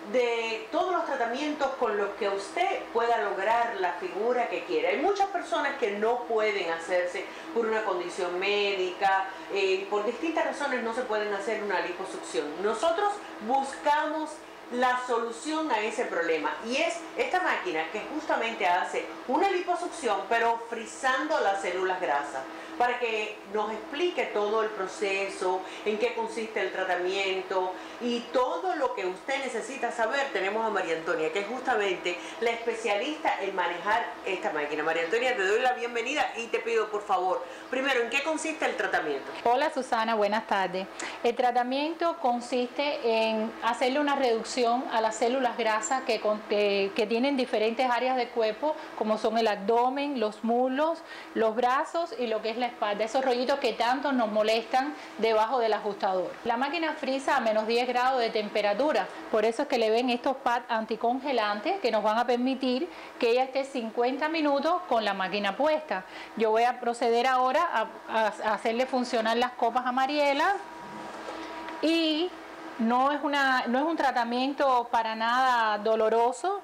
de todos los tratamientos con los que usted pueda lograr la figura que quiere. Hay muchas personas que no pueden hacerse por una condición médica, por distintas razones no se pueden hacer una liposucción. Nosotros buscamos la solución a ese problema y es esta máquina que justamente hace una liposucción pero frizando las células grasas. para que nos explique todo el proceso, en qué consiste el tratamiento y todo lo que usted necesita saber. Tenemos a María Antonia, que es justamente la especialista en manejar esta máquina. María Antonia, te doy la bienvenida y te pido, por favor, primero, ¿en qué consiste el tratamiento? Hola Susana, buenas tardes. El tratamiento consiste en hacerle una reducción a las células grasas que tienen diferentes áreas del cuerpo, como son el abdomen, los muslos, los brazos y lo que es la espalda, esos rollitos que tanto nos molestan debajo del ajustador. La máquina frisa a menos 10 grados de temperatura, por eso es que le ven estos pads anticongelantes que nos van a permitir que ella esté 50 minutos con la máquina puesta. Yo voy a proceder ahora a hacerle funcionar las copas a Mariela y no es un tratamiento para nada doloroso.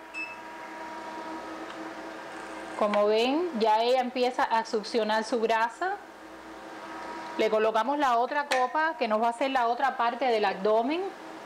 Como ven, ya ella empieza a succionar su grasa. Le colocamos la otra copa que nos va a hacer la otra parte del abdomen.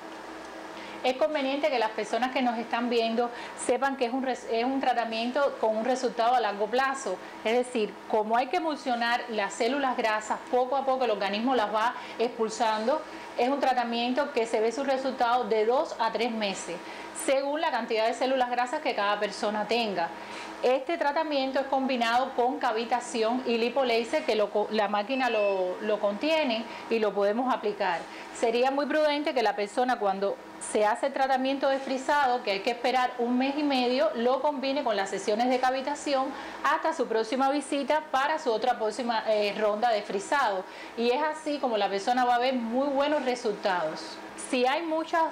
Es conveniente que las personas que nos están viendo sepan que es un tratamiento con un resultado a largo plazo. Es decir, como hay que emulsionar las células grasas, poco a poco el organismo las va expulsando. Es un tratamiento que se ve su resultado de 2 a 3 meses, según la cantidad de células grasas que cada persona tenga. Este tratamiento es combinado con cavitación y lipoláser, que la máquina lo contiene y lo podemos aplicar. Sería muy prudente que la persona, cuando se hace el tratamiento de frisado, que hay que esperar 1 mes y medio, lo combine con las sesiones de cavitación hasta su próxima visita para su otra próxima ronda de frisado. Y es así como la persona va a ver muy buenos resultados. Si hay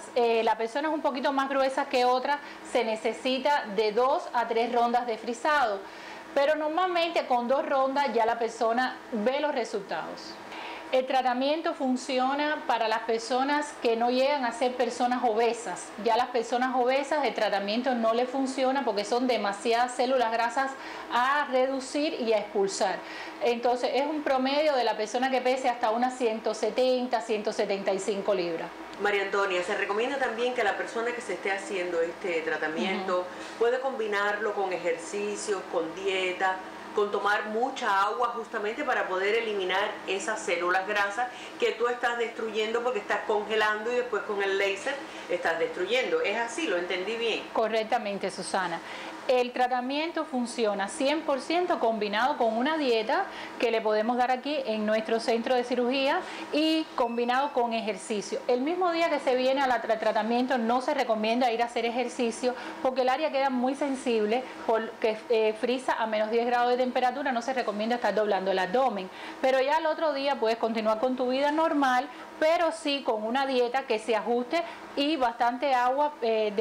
la persona es un poquito más gruesa que otra, se necesita de 2 a 3 rondas de frisado. Pero normalmente con 2 rondas ya la persona ve los resultados. El tratamiento funciona para las personas que no llegan a ser personas obesas. Ya las personas obesas el tratamiento no le funciona porque son demasiadas células grasas a reducir y a expulsar. Entonces es un promedio de la persona que pese hasta unas 170, 175 libras. María Antonia, se recomienda también que la persona que se esté haciendo este tratamiento puede combinarlo con ejercicios, con dieta, con tomar mucha agua justamente para poder eliminar esas células grasas que tú estás destruyendo porque estás congelando y después con el láser estás destruyendo. ¿Es así? ¿Lo entendí bien? Correctamente, Susana. El tratamiento funciona 100% combinado con una dieta que le podemos dar aquí en nuestro centro de cirugía y combinado con ejercicio. El mismo día que se viene al tratamiento no se recomienda ir a hacer ejercicio porque el área queda muy sensible, porque frisa a menos 10 grados de temperatura, no se recomienda estar doblando el abdomen. Pero ya el otro día puedes continuar con tu vida normal, pero sí con una dieta que se ajuste y bastante agua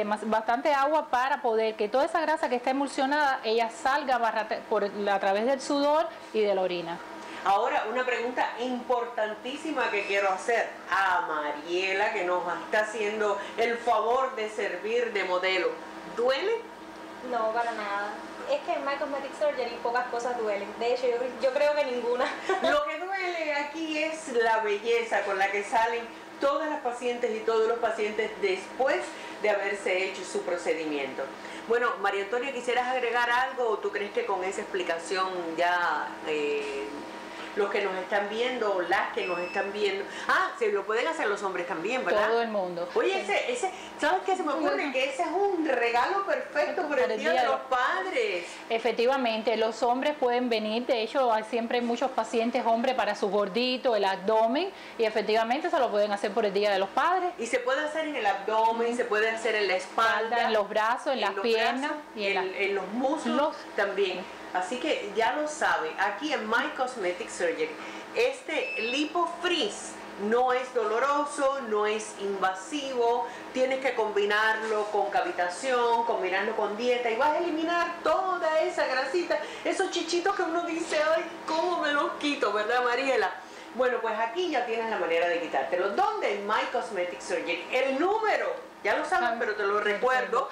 para poder que toda esa grasa que está emulsionada, ella salga a través del sudor y de la orina. Ahora, una pregunta importantísima que quiero hacer a Mariela, que nos está haciendo el favor de servir de modelo. ¿Duele? No, para nada. Es que en My Cosmetic Surgery pocas cosas duelen. De hecho, yo creo que ninguna. Lo que duele aquí es la belleza con la que salen todas las pacientes y todos los pacientes después de haberse hecho su procedimiento. Bueno, María Antonia, ¿quisieras agregar algo o tú crees que con esa explicación ya los que nos están viendo, las que nos están viendo? Ah, se lo pueden hacer los hombres también, ¿verdad? Todo el mundo. Oye, ese ¿sabes qué se me ocurre? Que ese es un regalo perfecto para el Día de los Padres. Efectivamente, los hombres pueden venir, de hecho siempre hay muchos pacientes hombres para su gordito, el abdomen, y efectivamente se lo pueden hacer por el Día de los Padres. Y se puede hacer en el abdomen, se puede hacer en la espalda, en los brazos, en las piernas y en los muslos también. Así que ya lo sabe, aquí en My Cosmetic Surgery, este Lipo Freeze no es doloroso, no es invasivo, tienes que combinarlo con cavitación, combinarlo con dieta y vas a eliminar toda esa grasita, esos chichitos que uno dice, ay, ¿cómo me los quito? ¿Verdad, Mariela? Bueno, pues aquí ya tienes la manera de quitártelo. ¿Dónde? En My Cosmetic Surgery. El número, ya lo sabes, pero te lo recuerdo.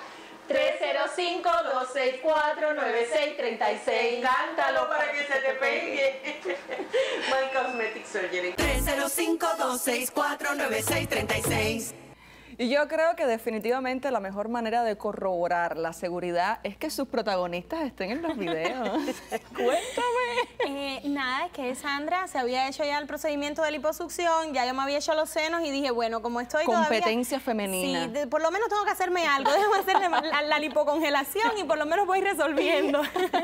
305-264-9636. Cántalo para que se te pegue. My Cosmetic Surgery. 305-264-9636. Y yo creo que definitivamente la mejor manera de corroborar la seguridad es que sus protagonistas estén en los videos. Cuéntame. Nada, es que Sandra se había hecho ya el procedimiento de liposucción, ya yo me había hecho los senos y dije, bueno, como estoy Competencia femenina. Sí, por lo menos tengo que hacerme algo, déjame hacerle la lipocongelación y por lo menos voy resolviendo.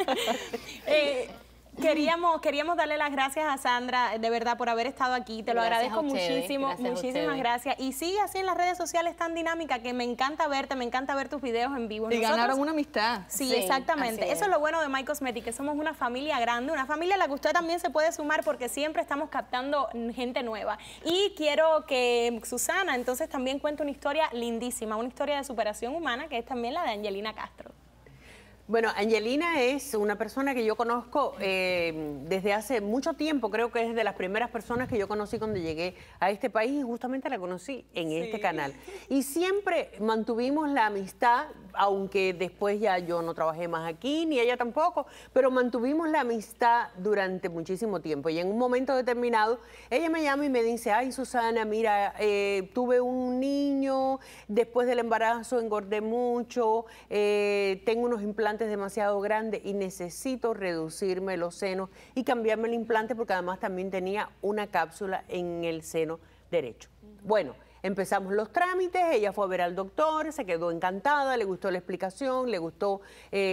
Queríamos darle las gracias a Sandra, de verdad, por haber estado aquí. Te lo agradezco muchísimo. Muchísimas gracias. Y sigue así en las redes sociales tan dinámica que me encanta verte, me encanta ver tus videos en vivo. Y ganaron una amistad. Sí, exactamente. Eso es lo bueno de My Cosmetics, que somos una familia grande, una familia a la que usted también se puede sumar porque siempre estamos captando gente nueva. Y quiero que Susana entonces también cuente una historia lindísima, una historia de superación humana, que es también la de Angelina Castro. Bueno, Angelina es una persona que yo conozco desde hace mucho tiempo, creo que es de las primeras personas que yo conocí cuando llegué a este país y justamente la conocí en este canal. Y siempre mantuvimos la amistad, aunque después ya yo no trabajé más aquí, ni ella tampoco, pero mantuvimos la amistad durante muchísimo tiempo. Y en un momento determinado, ella me llama y me dice, ay, Susana, mira, tuve un niño, después del embarazo engordé mucho, tengo unos implantes demasiado grandes y necesito reducirme los senos y cambiarme el implante porque además también tenía una cápsula en el seno derecho. Bueno, empezamos los trámites, ella fue a ver al doctor, se quedó encantada, le gustó la explicación, le gustó,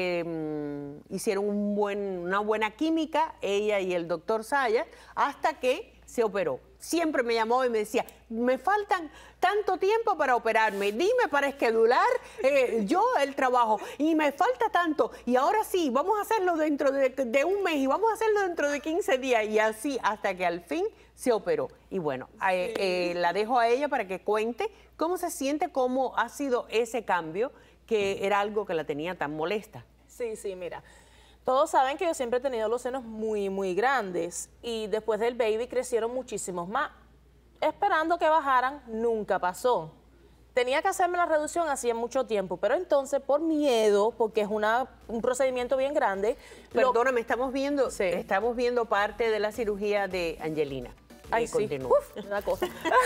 hicieron una buena química, ella y el doctor Sayas, hasta que se operó. Siempre me llamó y me decía, me faltan tanto tiempo para operarme, dime para esquedular yo el trabajo y me falta tanto y ahora sí, vamos a hacerlo dentro de un mes y vamos a hacerlo dentro de 15 días y así hasta que al fin se operó. Y bueno, la dejo a ella para que cuente cómo se siente, cómo ha sido ese cambio que era algo que la tenía tan molesta. Sí, mira. Todos saben que yo siempre he tenido los senos muy, muy grandes y después del baby crecieron muchísimos más. Esperando que bajaran, nunca pasó. Tenía que hacerme la reducción hacía mucho tiempo, pero entonces por miedo, porque es un procedimiento bien grande... Perdóname, estamos viendo parte de la cirugía de Angelina. Ay, sí. Una cosa.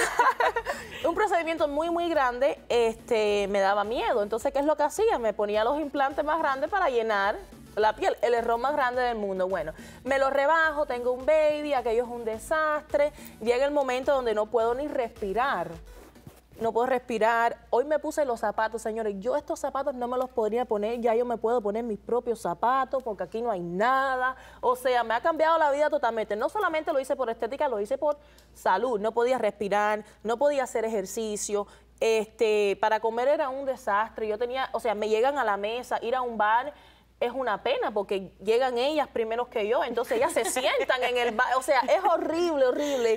Un procedimiento muy, muy grande, me daba miedo. Entonces, ¿qué es lo que hacía? Me ponía los implantes más grandes para llenar la piel, el error más grande del mundo. Bueno, me lo rebajo, tengo un baby, aquello es un desastre. Llega el momento donde no puedo ni respirar. No puedo respirar. Hoy me puse los zapatos, señores. Yo estos zapatos no me los podría poner. Ya yo me puedo poner mis propios zapatos porque aquí no hay nada. O sea, me ha cambiado la vida totalmente. No solamente lo hice por estética, lo hice por salud. No podía respirar, no podía hacer ejercicio. Para comer era un desastre. Yo tenía, o sea, me llegan a la mesa, ir a un bar es una pena porque llegan ellas primero que yo, entonces ellas se sientan en el bar, o sea, es horrible, horrible,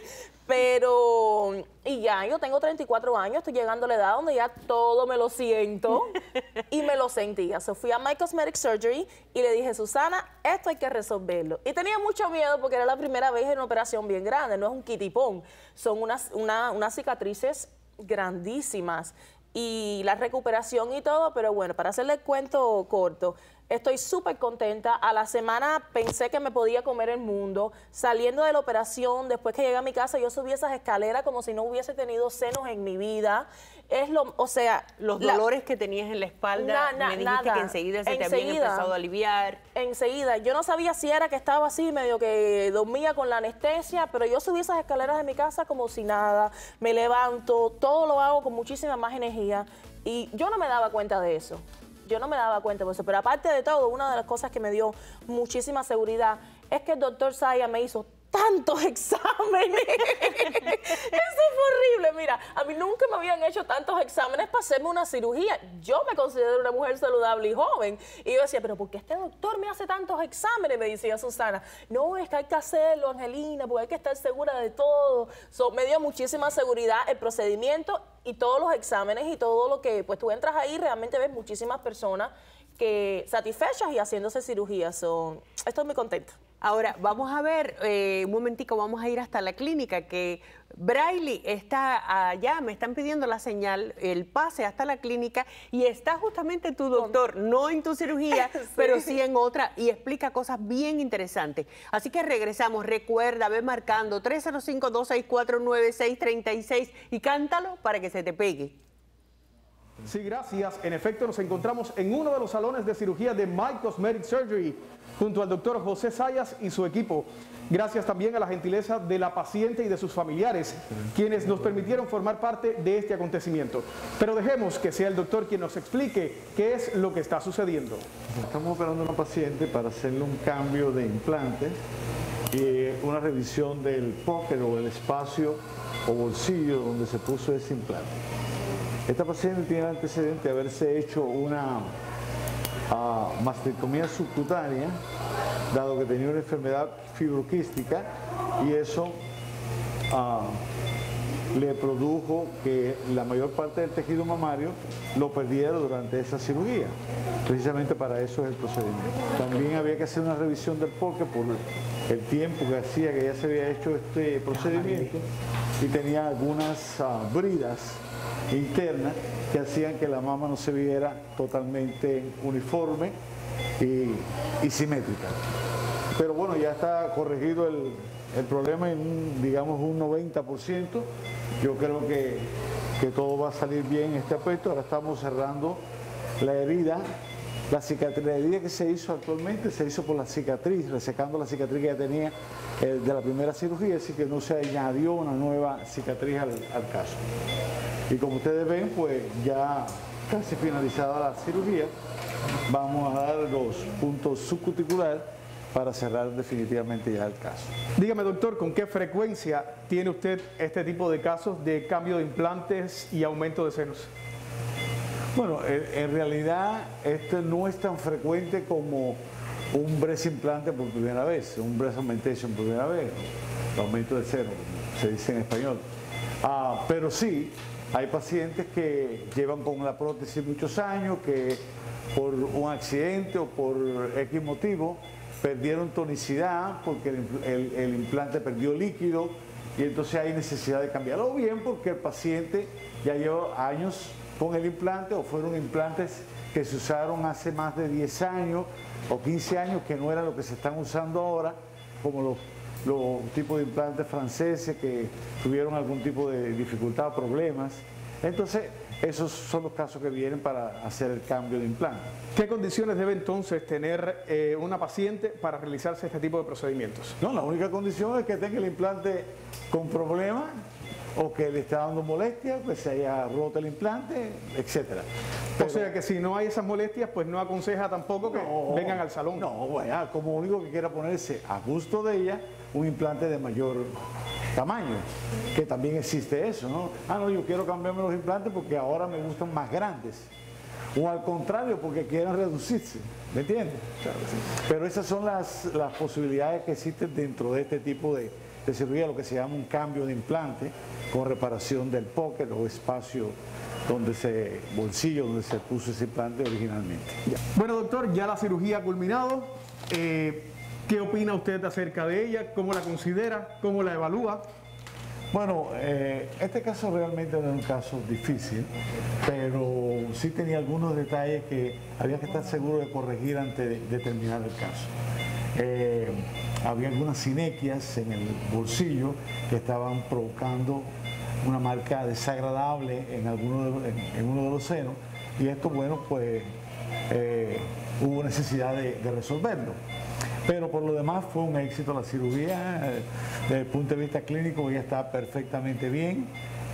pero, y ya, yo tengo 34 años, estoy llegando a la edad donde ya todo me lo siento y me lo sentía. So, fui a My Cosmetic Surgery y le dije, Susana, esto hay que resolverlo. Y tenía mucho miedo porque era la primera vez en una operación bien grande, no es un kitipón, son unas cicatrices grandísimas y la recuperación y todo, pero bueno, para hacerle el cuento corto, estoy súper contenta. A la semana pensé que me podía comer el mundo. Saliendo de la operación, después que llegué a mi casa, yo subí esas escaleras como si no hubiese tenido senos en mi vida. O sea... Los dolores que tenías en la espalda, me dijiste que enseguida se te habían empezado a aliviar. Enseguida. Yo no sabía si era que estaba así, medio que dormía con la anestesia, pero yo subí esas escaleras de mi casa como si nada. Me levanto, todo lo hago con muchísima más energía. Y yo no me daba cuenta de eso. Yo no me daba cuenta de eso, pero aparte de todo, una de las cosas que me dio muchísima seguridad es que el doctor Saya me hizo tantos exámenes. Eso fue horrible. Mira, a mí nunca me habían hecho tantos exámenes para hacerme una cirugía. Yo me considero una mujer saludable y joven. Y yo decía, pero ¿por qué este doctor me hace tantos exámenes? Me decía Susana. No, es que hay que hacerlo, Angelina, porque hay que estar segura de todo. Me dio muchísima seguridad el procedimiento y todos los exámenes y todo lo que, pues tú entras ahí, realmente ves muchísimas personas que satisfechas y haciéndose cirugías. Estoy muy contenta. Ahora, vamos a ver, un momentico, vamos a ir hasta la clínica, que Braille está allá, me están pidiendo la señal, el pase hasta la clínica, y está justamente tu doctor, no en tu cirugía, sí, pero sí en otra, y explica cosas bien interesantes. Así que regresamos, recuerda, ve marcando 305-264-9636 y cántalo para que se te pegue. Sí, gracias. En efecto, nos encontramos en uno de los salones de cirugía de My Cosmetic Surgery junto al doctor José Zayas y su equipo. Gracias también a la gentileza de la paciente y de sus familiares, quienes nos permitieron formar parte de este acontecimiento. Pero dejemos que sea el doctor quien nos explique qué es lo que está sucediendo. Estamos operando a una paciente para hacerle un cambio de implante y una revisión del pocket o el espacio o bolsillo donde se puso ese implante. Esta paciente tiene el antecedente de haberse hecho una mastectomía subcutánea, dado que tenía una enfermedad fibroquística, y eso le produjo que la mayor parte del tejido mamario lo perdiera durante esa cirugía. Precisamente para eso es el procedimiento. También había que hacer una revisión del pocket por el tiempo que hacía que ya se había hecho este procedimiento, y tenía algunas bridas internas que hacían que la mama no se viera totalmente uniforme y simétrica. Pero bueno, ya está corregido el problema en digamos un 90%. Yo creo que todo va a salir bien en este aspecto. Ahora estamos cerrando la herida. La herida que se hizo actualmente se hizo por la cicatriz, resecando la cicatriz que ya tenía de la primera cirugía, así que no se añadió una nueva cicatriz al caso. Y como ustedes ven, pues ya casi finalizada la cirugía, vamos a dar los puntos subcuticulares para cerrar definitivamente ya el caso. Dígame, doctor, ¿con qué frecuencia tiene usted este tipo de casos de cambio de implantes y aumento de senos? Bueno, en realidad esto no es tan frecuente como un breast implante por primera vez, un breast augmentation por primera vez, el aumento de seno, se dice en español. Pero sí, hay pacientes que llevan con la prótesis muchos años, que por un accidente o por X motivo perdieron tonicidad porque el implante perdió líquido y entonces hay necesidad de cambiarlo, o bien porque el paciente ya lleva años con el implante o fueron implantes que se usaron hace más de 10 años o 15 años que no eran lo que se están usando ahora, como los tipos de implantes franceses que tuvieron algún tipo de dificultad o problemas. Entonces, esos son los casos que vienen para hacer el cambio de implante. ¿Qué condiciones debe entonces tener una paciente para realizarse este tipo de procedimientos? No, la única condición es que tenga el implante con problemas o que le está dando molestias, que se haya roto el implante, etcétera. O sea que si no hay esas molestias, pues no aconseja tampoco que vengan al salón. No, bueno, como único que quiera ponerse a gusto de ella un implante de mayor tamaño, que también existe eso, ¿no? No, yo quiero cambiarme los implantes porque ahora me gustan más grandes. O al contrario, porque quieren reducirse, ¿me entiendes? Claro, sí. Pero esas son las posibilidades que existen dentro de este tipo de cirugía, lo que se llama un cambio de implante con reparación del pocket o espacio bolsillo donde se puso ese implante originalmente. Ya. Bueno, doctor, ya la cirugía ha culminado. ¿Qué opina usted acerca de ella? ¿Cómo la considera? ¿Cómo la evalúa? Bueno, este caso realmente no es un caso difícil, pero sí tenía algunos detalles que había que estar seguro de corregir antes de terminar el caso. Había algunas sinequias en el bolsillo que estaban provocando una marca desagradable en uno de los senos, y esto, bueno, pues hubo necesidad de resolverlo. Pero por lo demás fue un éxito la cirugía. Desde el punto de vista clínico ya está perfectamente bien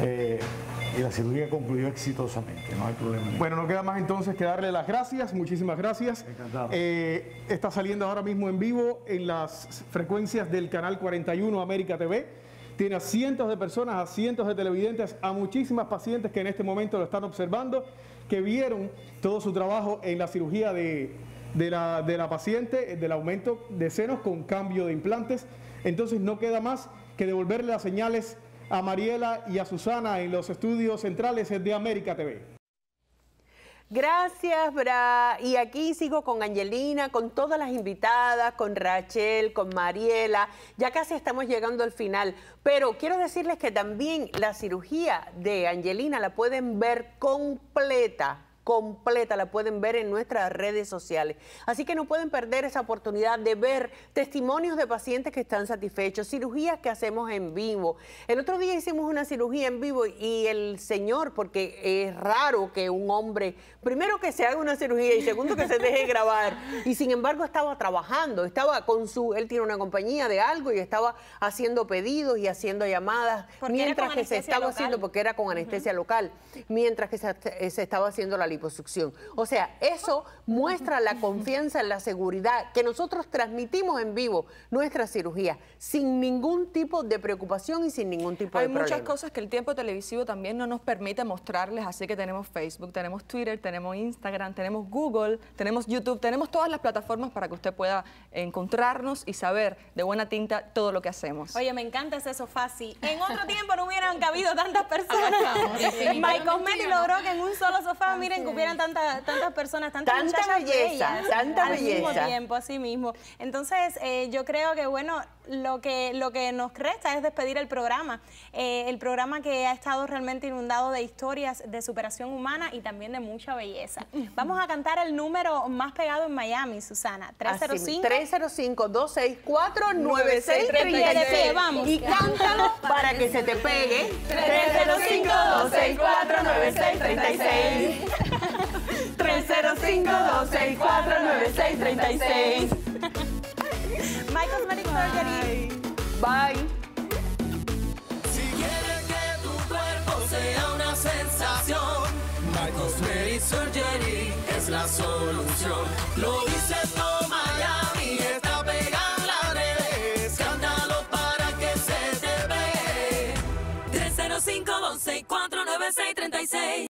y la cirugía concluyó exitosamente, no hay problema. Bueno, no queda más entonces que darle las gracias, muchísimas gracias. Encantado. Está saliendo ahora mismo en vivo en las frecuencias del canal 41 América TV. Tiene a cientos de personas, a cientos de televidentes, a muchísimas pacientes que en este momento lo están observando, que vieron todo su trabajo en la cirugía de la paciente, del aumento de senos con cambio de implantes. Entonces no queda más que devolverle las señales a Mariela y a Susana en los estudios centrales de América TV. Gracias, Bra. Y aquí sigo con Angelina, con todas las invitadas, con Rachel, con Mariela. Ya casi estamos llegando al final, pero quiero decirles que también la cirugía de Angelina la pueden ver completa completa la pueden ver en nuestras redes sociales. Así que no pueden perder esa oportunidad de ver testimonios de pacientes que están satisfechos, cirugías que hacemos en vivo. El otro día hicimos una cirugía en vivo y el señor, porque es raro que un hombre, primero que se haga una cirugía y segundo que se deje grabar, y sin embargo estaba trabajando, estaba con él tiene una compañía de algo y estaba haciendo pedidos y haciendo llamadas mientras que se estaba haciendo, porque era con anestesia local, mientras que se estaba haciendo la liposucción. O sea, eso muestra la confianza en la seguridad que nosotros transmitimos en vivo nuestra cirugía sin ningún tipo de preocupación y sin ningún tipo de problema. Hay muchas cosas que el tiempo televisivo también no nos permite mostrarles, así que tenemos Facebook, tenemos Twitter, tenemos Instagram, tenemos Google, tenemos YouTube, tenemos todas las plataformas para que usted pueda encontrarnos y saber de buena tinta todo lo que hacemos. Oye, me encanta ese sofá, sí. En otro tiempo no hubieran cabido tantas personas. My Cosmetics logró que en un solo sofá, miren, que hubieran tantas personas, tantas muchachas belleza, bellas, tanta al belleza. mismo tiempo, así mismo. Entonces, yo creo que, bueno, lo que nos resta es despedir el programa que ha estado realmente inundado de historias de superación humana y también de mucha belleza. Vamos a cantar el número más pegado en Miami, Susana, 305-264-9636. Vamos. Y cántalo para que se te pegue. 305-264-9636. 305-264-9636. My Cosmetic Surgery. Bye. Si quieres que tu cuerpo sea una sensación, My Cosmetic Surgery es la solución. Lo dice todo Miami, está pegada en las redes. Cántalo para que se te pegue. 305-264-9636.